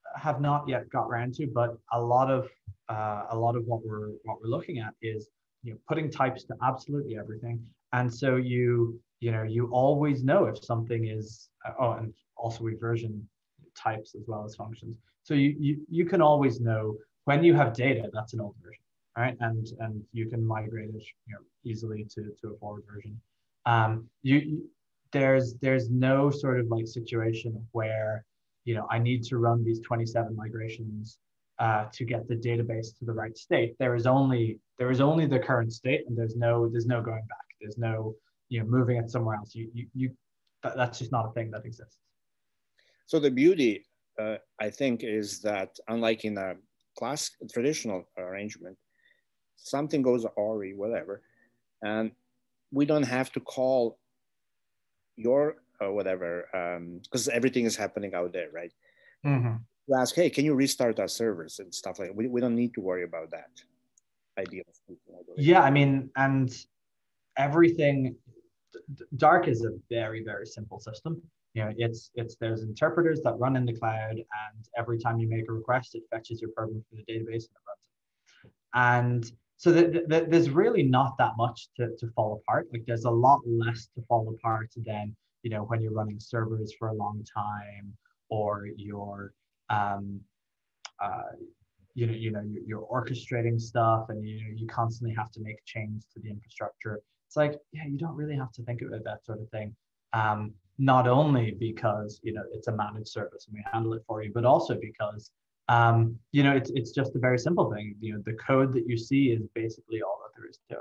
have not yet got around to, but a lot of uh, a lot of what we're what we're looking at is, you know, putting types to absolutely everything, and so you you know you always know if something is uh, oh, and also we version types as well as functions, so you you you can always know when you have data that's an old version, right, and and you can migrate it, you know, easily to to a forward version. Um, you, you there's there's no sort of like situation where, you know, I need to run these twenty-seven migrations uh, to get the database to the right state. There is only there is only the current state, and there's no there's no going back. There's no, you know, moving it somewhere else. You you, you that, that's just not a thing that exists. So the beauty, uh, I think, is that unlike in a class traditional arrangement, something goes awry, whatever, and we don't have to call your uh, whatever, because um, everything is happening out there, right? Mm-hmm. You ask, hey, can you restart our servers and stuff like that? We, we don't need to worry about that. Idea. Yeah, I mean, and everything, Dark is a very, very simple system. You know, it's it's there's interpreters that run in the cloud, and every time you make a request, it fetches your program from the database and it runs it. And so the, the, there's really not that much to, to fall apart. Like there's a lot less to fall apart than, you know, when you're running servers for a long time, or you're um, uh, you know, you know, you're, you're orchestrating stuff, and you know, you constantly have to make change to the infrastructure. It's like, yeah, you don't really have to think about that sort of thing. Um, not only because, you know, it's a managed service and we handle it for you, but also because, um, you know, it's it's just a very simple thing. You know, the code that you see is basically all that there is to it.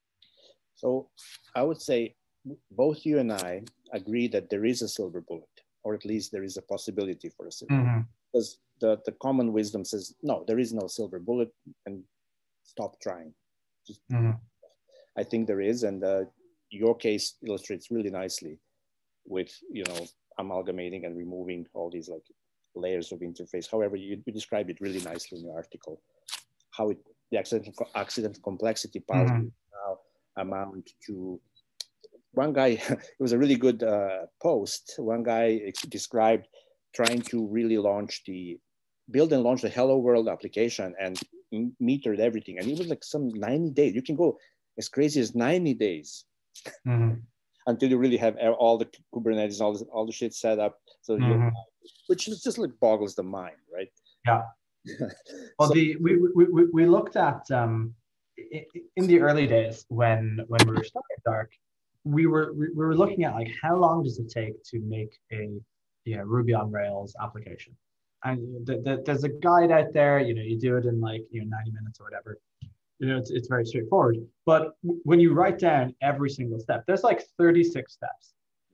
So I would say both you and I agree that there is a silver bullet, or at least there is a possibility for a silver bullet. Mm-hmm. Because the, the common wisdom says, no, there is no silver bullet, and stop trying. Just, mm-hmm. I think there is, and uh, your case illustrates really nicely with, you know, amalgamating and removing all these like layers of interface. However, you, you describe it really nicely in your article, how it, the accidental, accidental complexity part mm-hmm. now amount to, one guy, it was a really good uh, post. One guy described trying to really launch the, build and launch the Hello World application and metered everything. And it was like some ninety days. You can go as crazy as ninety days mm-hmm. until you really have all the Kubernetes, all, the, all the shit set up. So mm-hmm. you, which just like boggles the mind, right? Yeah. Well, so, the we, we, we looked at, um, in the early days when, when we were starting Dark, we were we were looking at like how long does it take to make a, you know, Ruby on Rails application, and the, the, there's a guide out there. You know, you do it in like, you know, ninety minutes or whatever. You know, it's it's very straightforward. But when you write down every single step, there's like thirty-six steps,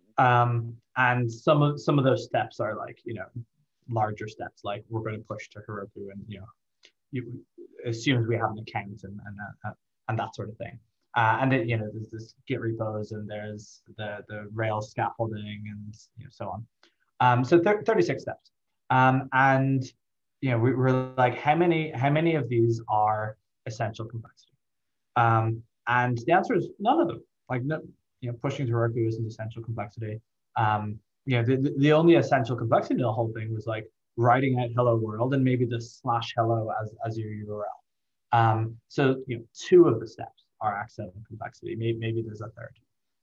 um, and some of some of those steps are like, you know, larger steps, like we're going to push to Heroku, and you know, you as soon as we have an account and and uh, and that sort of thing. Uh, and it, you know, there's this Git repos, and there's the the Rails scaffolding, and you know, so on. Um, so th thirty-six steps. Um, and you know, we were like, how many how many of these are essential complexity? Um, and the answer is none of them. Like, no, you know, pushing to Heroku isn't essential complexity. Um, you know, the, the only essential complexity in the whole thing was like writing out hello world and maybe the slash hello as as your U R L. Um, so you know, two of the steps are accidental complexity. Maybe, maybe there's a third.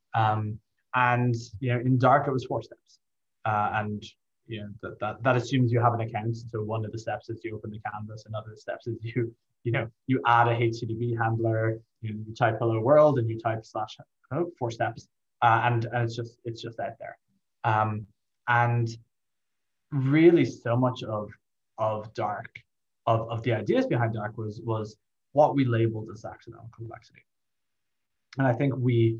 Um, and you know, in Dark it was four steps. Uh, and you know, that, that that assumes you have an account. So one of the steps is you open the canvas, another steps is you you know you add a H T T P handler. You, know, you type hello world and you type slash oh, four steps, uh, and and it's just it's just out there. Um, and really, so much of of Dark, of of the ideas behind Dark was was what we labeled as accidental complexity. And I think we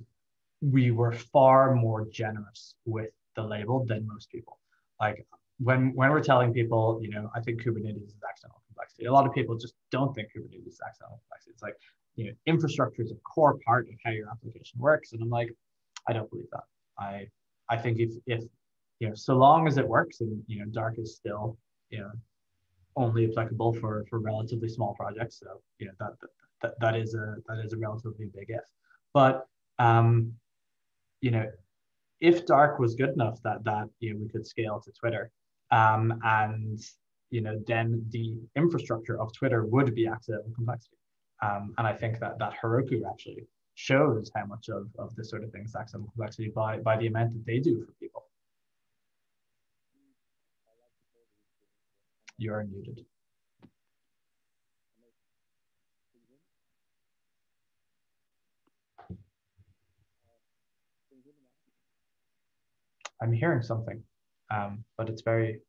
we were far more generous with the label than most people. Like when when we're telling people, you know, I think Kubernetes is accidental complexity, a lot of people just don't think Kubernetes is accidental complexity. It's like, you know, infrastructure is a core part of how your application works. And I'm like, I don't believe that. I I think if if you know, so long as it works, and you know, Dark is still, you know, only applicable for for relatively small projects. So you know, that that that is a that is a relatively big if. But um, you know, if Dark was good enough that that you know we could scale to Twitter, um, and you know, then the infrastructure of Twitter would be accidental complexity. Um, and I think that that Heroku actually shows how much of, of this sort of thing is accidental complexity by, by the amount that they do for people. You're muted. I'm hearing something, um, but it's very.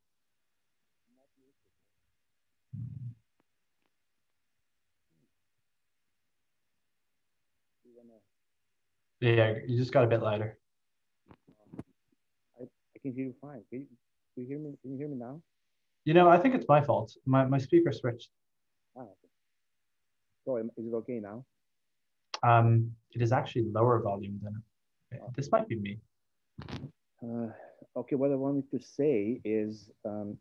Yeah, you just got a bit louder. I, I can hear you fine. Can you, can you hear me? Can you hear me now? You know, I think it's my fault. My my speaker switched. Ah, okay. So is it okay now? Um, it is actually lower volume than it. This might be me. Uh, okay, what I wanted to say is um,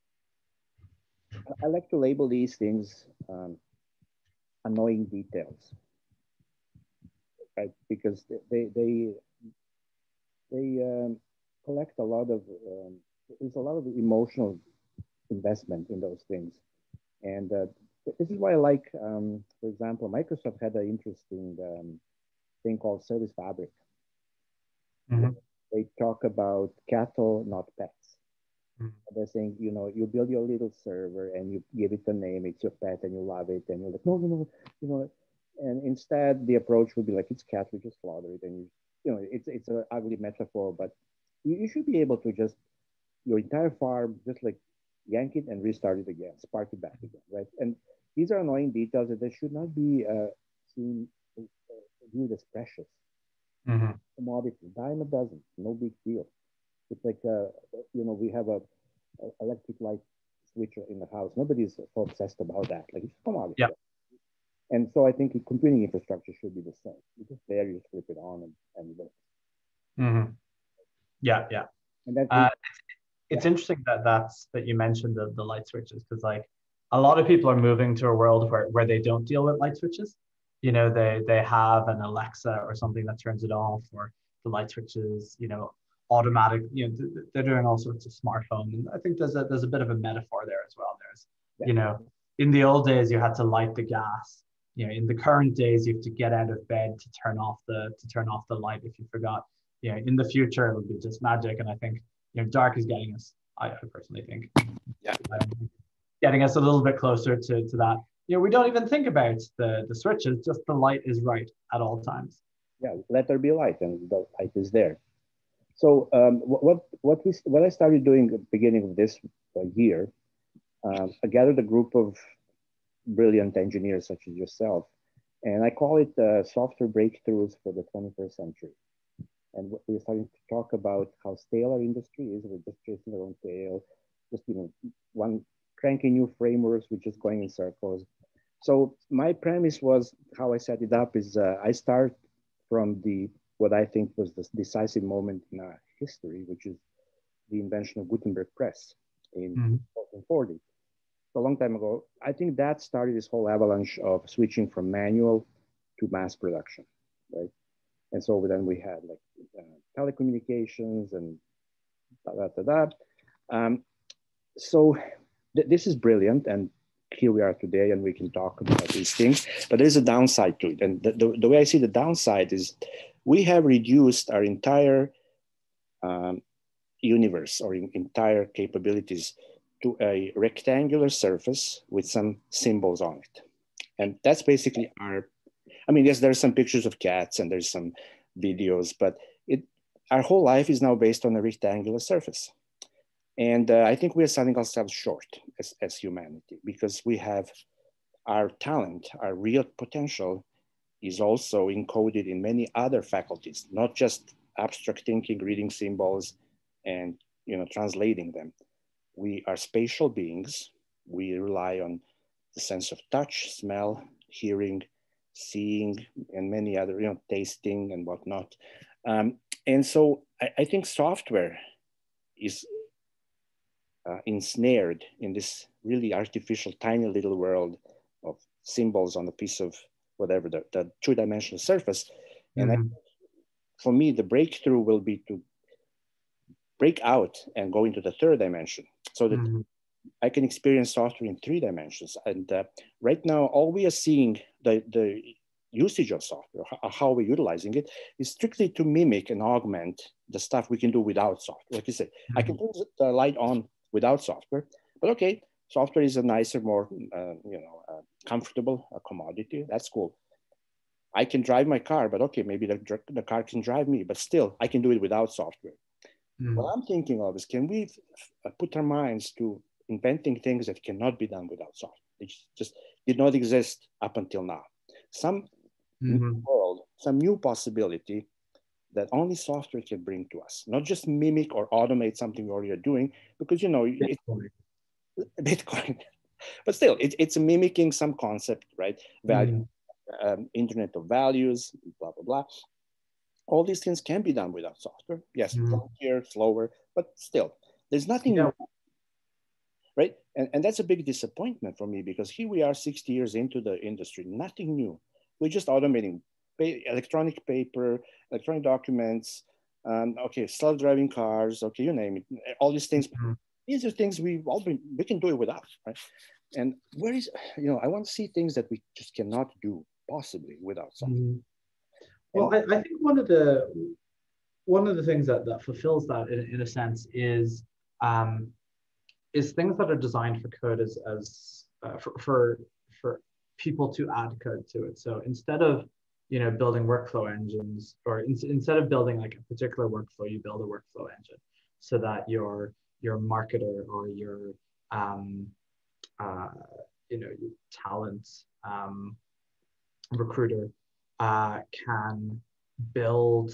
I like to label these things um, annoying details, right? Because they they they um, collect a lot of um, there's a lot of emotional investment in those things, and uh, this is why I like, um, for example, Microsoft had an interesting um, thing called Service Fabric. Mm-hmm. They talk about cattle, not pets. Mm-hmm. They're saying, you know, you build your little server and you give it a name, it's your pet and you love it, and you're like, no, no, no, you know, and instead the approach would be like, it's cat, we just slaughter it, and you, you know, it's it's an ugly metaphor, but you, you should be able to just your entire farm, just like yank it and restart it again, spark it back again, right? And these are annoying details that they should not be uh, seen uh, viewed as precious. Mm-hmm. Commodity, dime a dozen, no big deal. It's like, uh, you know, we have a, a electric light switcher in the house. Nobody's so obsessed about that. Like, it's commodity. Yeah. And so I think computing infrastructure should be the same. You just there, you flip it on and, and it works. Mm-hmm. Yeah, yeah. And that's uh, it's, it's yeah. interesting that that's that you mentioned the, the light switches, because like a lot of people are moving to a world where, where they don't deal with light switches. You know, they they have an Alexa or something that turns it off, or the light switches, you know, automatic, you know, they're doing all sorts of smart home. And I think there's a there's a bit of a metaphor there as well. There's, yeah. you know, in the old days you had to light the gas. You know, in the current days you have to get out of bed to turn off the to turn off the light if you forgot. You know, in the future it'll be just magic. And I think, you know, dark is getting us, I personally think, yeah. um, getting us a little bit closer to, to that. You know, we don't even think about the, the switches, just the light is right at all times. Yeah, let there be light, and the light is there. So um, what what we what I started doing at the beginning of this year, um, I gathered a group of brilliant engineers such as yourself, and I call it uh, software breakthroughs for the twenty-first century. And we're starting to talk about how stale our industry is. We're just chasing our own tail, just, you know, one cranky new frameworks, we're just going in circles. So my premise was, how I set it up is uh, I start from the what I think was the decisive moment in our history, which is the invention of Gutenberg press in mm-hmm. fourteen forty. So a long time ago. I think that started this whole avalanche of switching from manual to mass production, right? And so then we had like uh, telecommunications and da da da da. Um, so th this is brilliant, and here we are today, and we can talk about these things. But there's a downside to it, and the, the, the way I see the downside is we have reduced our entire um, universe or in, entire capabilities to a rectangular surface with some symbols on it, and that's basically our. I mean, yes, there's some pictures of cats and there's some videos, but it, our whole life is now based on a rectangular surface. And uh, I think we are selling ourselves short as, as humanity, because we have our talent, our real potential is also encoded in many other faculties, not just abstract thinking, reading symbols and, you know, translating them. We are spatial beings. We rely on the sense of touch, smell, hearing, seeing, and many other, you know, tasting and whatnot. Um, and so I, I think software is uh, ensnared in this really artificial, tiny little world of symbols on a piece of whatever, the, the two-dimensional surface. And mm-hmm. I, for me, the breakthrough will be to break out and go into the third dimension, so that mm-hmm. I can experience software in three dimensions. And uh, right now, all we are seeing, the, the usage of software, how, how we're utilizing it, is strictly to mimic and augment the stuff we can do without software. Like you said, mm-hmm. I can turn the light on without software, but okay, software is a nicer, more uh, you know, uh, comfortable uh, commodity. That's cool. I can drive my car, but okay, maybe the, the car can drive me, but still, I can do it without software. Mm. What I'm thinking of is, can we f- put our minds to inventing things that cannot be done without software? They just did not exist up until now. Some mm-hmm. new world, some new possibility that only software can bring to us, not just mimic or automate something we already are doing, because, you know, Bitcoin, it's Bitcoin. But still, it, it's mimicking some concept, right? Value, mm. um, Internet of Values, blah, blah, blah. All these things can be done without software. Yes, mm. clunkier, slower, but still, there's nothing yeah. new, right? And, and that's a big disappointment for me, because here we are sixty years into the industry, nothing new. We're just automating pay, electronic paper, electronic documents, um, okay, self-driving cars, okay, you name it, all these things. Mm. These are things we've all been, we can do it without, right? And where is, you know, I want to see things that we just cannot do possibly without software. Mm. Well, I, I think one of the one of the things that, that fulfills that in, in a sense is um, is things that are designed for code as, as uh, for, for for people to add code to it. So instead of you know building workflow engines, or in, instead of building like a particular workflow, you build a workflow engine so that your your marketer or your um, uh, you know your talent um, recruiter uh, can build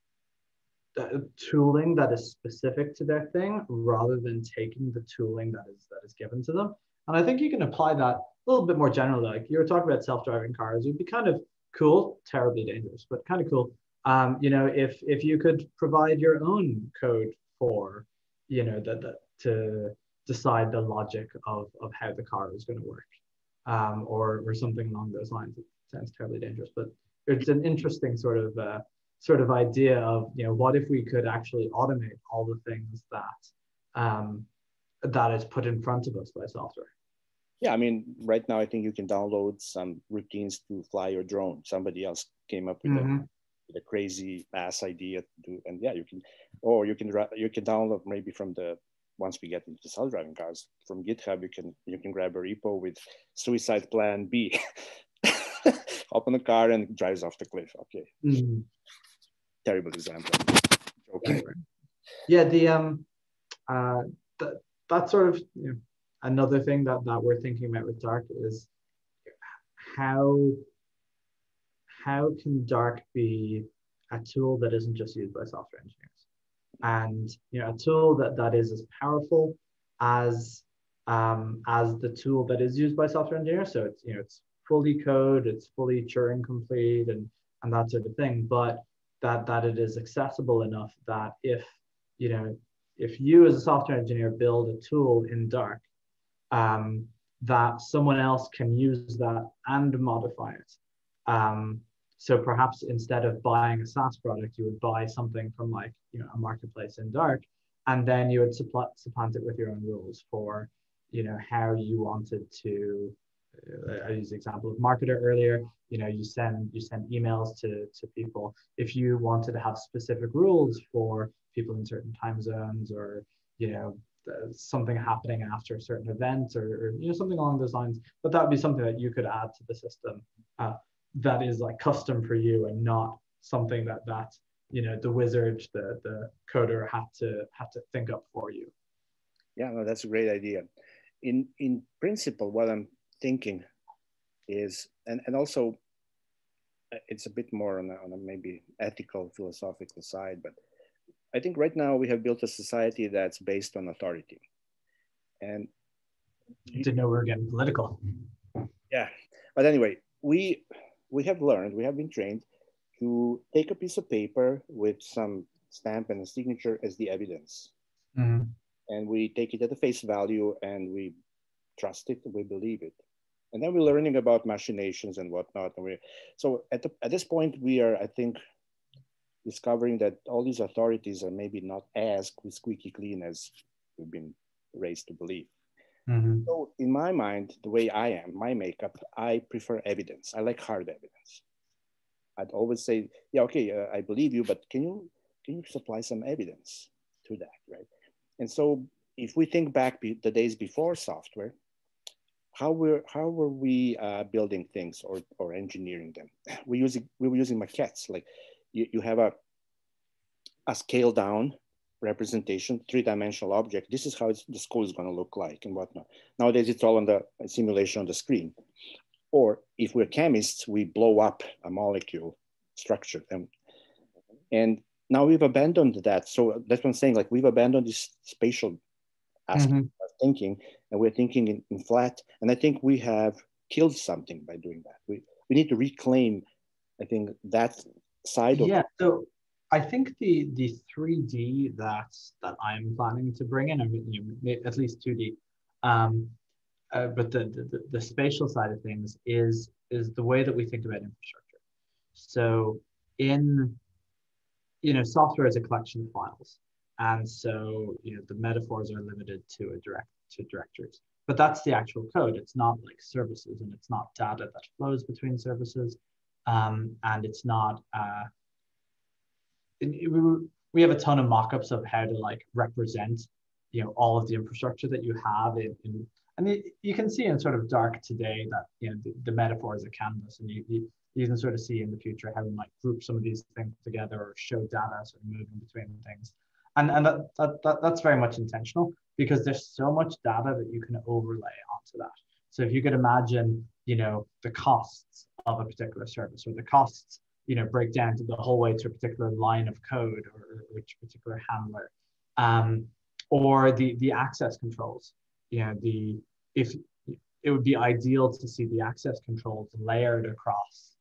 tooling that is specific to their thing, rather than taking the tooling that is that is given to them. And I think you can apply that a little bit more generally. Like you were talking about self-driving cars, it would be kind of cool, terribly dangerous, but kind of cool. Um, you know, if if you could provide your own code for, you know, that that to decide the logic of of how the car is going to work, um, or or something along those lines. It sounds terribly dangerous, but it's an interesting sort of uh, sort of idea of, you know, what if we could actually automate all the things that um, that is put in front of us by software? Yeah, I mean, right now I think you can download some routines to fly your drone. Somebody else came up with, mm-hmm. a, with a crazy ass idea to do, and yeah, you can, or you can you can download maybe from the once we get into self-driving cars from GitHub, you can you can grab a repo with suicide plan B. Hop on the car and it drives off the cliff. Okay. Mm-hmm. Terrible example. Okay. Yeah, the um uh that that sort of, you know, another thing that, that we're thinking about with Dark is how how can Dark be a tool that isn't just used by software engineers, and you know a tool that, that is as powerful as um as the tool that is used by software engineers. So it's you know it's fully code, it's fully Turing complete, and and that sort of thing, but that that it is accessible enough that if you know if you as a software engineer build a tool in Dark, um, that someone else can use that and modify it. Um, so perhaps instead of buying a SaaS product, you would buy something from like you know a marketplace in Dark, and then you would supplant, supplant it with your own rules for you know how you wanted to. Uh, I used the example of marketer earlier. You know, you send you send emails to to people. If you wanted to have specific rules for people in certain time zones, or you know something happening after a certain event, or, or you know something along those lines, but that would be something that you could add to the system uh, that is like custom for you, and not something that that you know the wizard, the the coder had to had to think up for you. Yeah, no, that's a great idea. In in principle, what I'm thinking is, and, and also it's a bit more on a, on a maybe ethical, philosophical side, but I think right now we have built a society that's based on authority. And I didn't know we were getting political. Yeah, but anyway, we we have learned, we have been trained to take a piece of paper with some stamp and a signature as the evidence. Mm-hmm. And we take it at the face value and we trust it, we believe it. And then we're learning about machinations and whatnot. And we so at, the, at this point, we are, I think, discovering that all these authorities are maybe not as squeaky clean as we've been raised to believe. Mm-hmm. So in my mind, the way I am, my makeup, I prefer evidence. I like hard evidence. I'd always say, yeah, okay, uh, I believe you, but can you can you supply some evidence to that, right? And so if we think back be, the days before software, how were how were we uh, building things or or engineering them? We using we were using maquettes. Like you, you have a a scale down representation, three dimensional object. This is how it's, the school is going to look like and whatnot. Nowadays, it's all on the simulation on the screen. Or if we're chemists, we blow up a molecule structure. And, and now we've abandoned that. So that's what I'm saying. Like we've abandoned this spatial aspect Mm-hmm. of thinking, and we're thinking in, in flat. And I think we have killed something by doing that. We, we need to reclaim, I think, that side of Yeah, so I think the the three D that that I'm planning to bring in, I mean, you know, at least two D, um, uh, but the, the the spatial side of things is is the way that we think about infrastructure. So in you know, software is a collection of files, and so you know the metaphors are limited to a direct to directories. But that's the actual code. It's not like services, and it's not data that flows between services, um, and it's not. Uh, we have a ton of mock-ups of how to like represent you know all of the infrastructure that you have in, in and it, you can see in sort of dark today that you know the, the metaphor is a canvas, and you, you you can sort of see in the future how we might group some of these things together or show data sort of moving between things, and and that, that, that that's very much intentional because there's so much data that you can overlay onto that. So if you could imagine you know the costs of a particular service or the costs you know, break down to the whole way to a particular line of code or, or a particular handler, um, or the the access controls. You know, the if it would be ideal to see the access controls layered across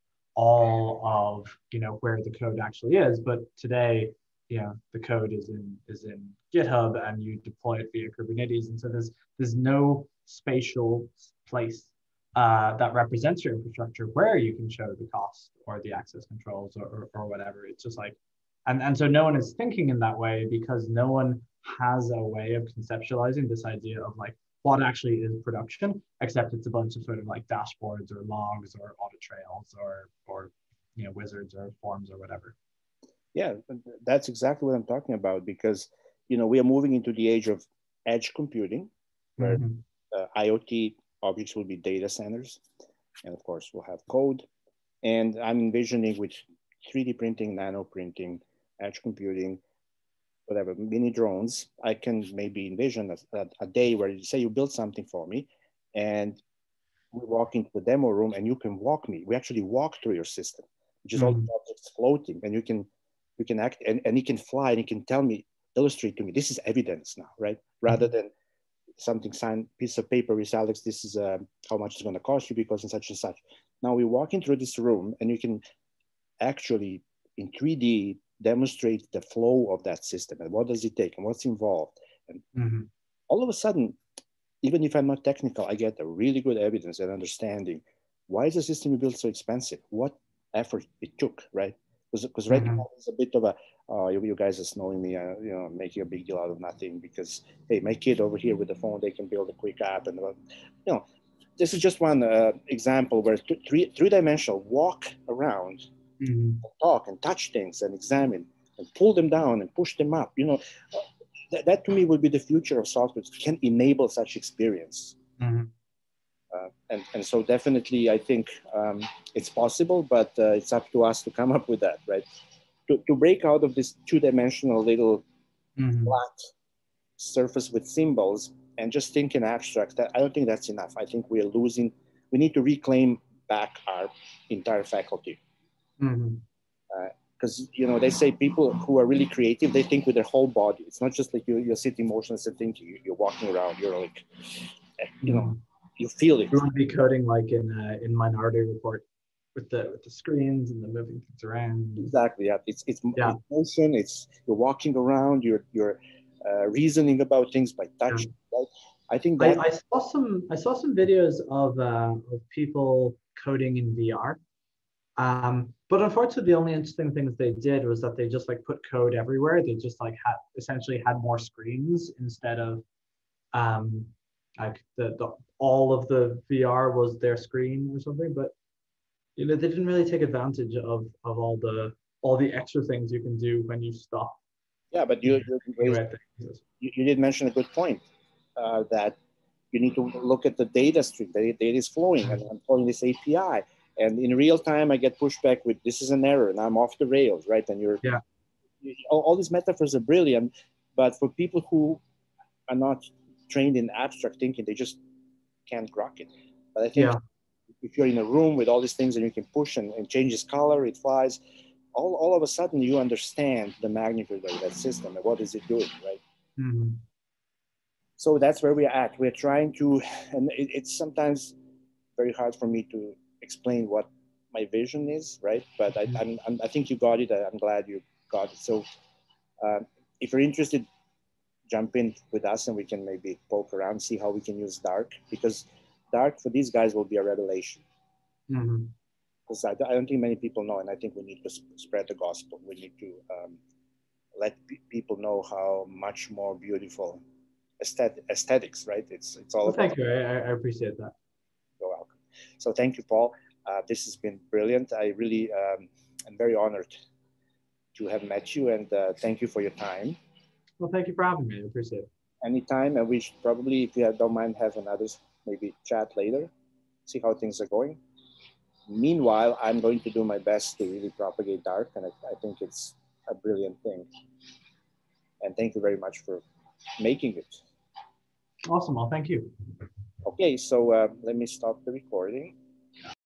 all of you know where the code actually is, but today, you know, the code is in is in GitHub and you deploy it via Kubernetes, and so there's there's no spatial place uh, that represents your infrastructure where you can show the cost or the access controls or, or, or whatever. It's just like, and, and so no one is thinking in that way because no one has a way of conceptualizing this idea of like what actually is production, except it's a bunch of sort of like dashboards or logs or audit trails or, or you know, wizards or forms or whatever. Yeah, that's exactly what I'm talking about because, you know, we are moving into the age of edge computing where Mm-hmm. uh, IoT objects will be data centers. And of course, we'll have code. And I'm envisioning with three D printing, nano printing, edge computing, whatever, mini drones, I can maybe envision a, a, a day where you say you build something for me and we walk into the demo room and you can walk me. We actually walk through your system, which is all Mm-hmm. the objects floating and you can, you can act and, and he can fly and he can tell me, illustrate to me, this is evidence now, right? Rather Mm-hmm. than something signed piece of paper with Alex, this is uh, how much it's going to cost you because in such and such. Now we walk in through this room and you can actually in three D demonstrate the flow of that system and what does it take and what's involved. And Mm-hmm. all of a sudden, even if I'm not technical, I get a really good evidence and understanding. Why is the system you built so expensive? What effort it took, right? Because right Mm-hmm. now it's a bit of a, oh, you, you guys are snowing me, uh, you know, making a big deal out of nothing because, hey, my kid over here with the phone, they can build a quick app. And, you know, this is just one uh, example where th- three, three-dimensional walk around Mm-hmm. and talk and touch things and examine and pull them down and push them up. You know, that, that to me would be the future of software. It can enable such experience. Mm-hmm. Uh, and, and so definitely, I think um, it's possible, but uh, it's up to us to come up with that, right? To, to break out of this two-dimensional little Mm-hmm. flat surface with symbols and just think in abstract, that, I don't think that's enough. I think we're losing, we need to reclaim back our entire faculty. Mm-hmm. Because, uh, you know, they say people who are really creative, they think with their whole body. It's not just like you, you're sitting motionless and thinking, you're walking around, you're like, you know, Mm-hmm. you feel it. We want to be coding like in uh, in Minority Report with the with the screens and the moving things around. Exactly. Yeah. It's, it's, Yeah. it's motion. It's you're walking around. You're you're uh, reasoning about things by Yeah. touch. Right? I think I, that. I saw some I saw some videos of uh, of people coding in V R. Um, but unfortunately, the only interesting things they did was that they just like put code everywhere. They just like had essentially had more screens instead of um, like the, the all of the V R was their screen or something, but you know they didn't really take advantage of of all the all the extra things you can do when you stop. Yeah, but You you know, you, thinking raised, about things. you, you did mention a good point, uh, that you need to look at the data stream. The data is flowing, and I'm calling this A P I. And in real time, I get pushback with this is an error, and I'm off the rails, right? And you're Yeah, you, all, all these metaphors are brilliant, but for people who are not trained in abstract thinking, they just can't grok it. But I think yeah, if you're in a room with all these things and you can push and, and change its color, it flies, all, all of a sudden you understand the magnitude of that system and what is it doing, right? mm-hmm. So that's where we're at. We're trying to, and it, it's sometimes very hard for me to explain what my vision is, right? But I, I'm, I'm, I think you got it. I'm glad you got it. So uh, if you're interested, jump in with us and we can maybe poke around, see how we can use dark, because dark for these guys will be a revelation. Mm-hmm. Because I, I don't think many people know, and I think we need to spread the gospel. We need to um, let pe- people know how much more beautiful aesthetic, aesthetics, right? It's it's all Well, about. thank you. I, I appreciate that. You're welcome. So thank you, Paul. Uh, this has been brilliant. I really um, am very honored to have met you, and uh, thank you for your time. Well, thank you for having me. I appreciate it. Anytime, and we should probably, if you don't mind, have another maybe chat later, see how things are going. Meanwhile, I'm going to do my best to really propagate dark, and I, I think it's a brilliant thing. And thank you very much for making it. Awesome. Well, thank you. Okay, so uh, let me stop the recording.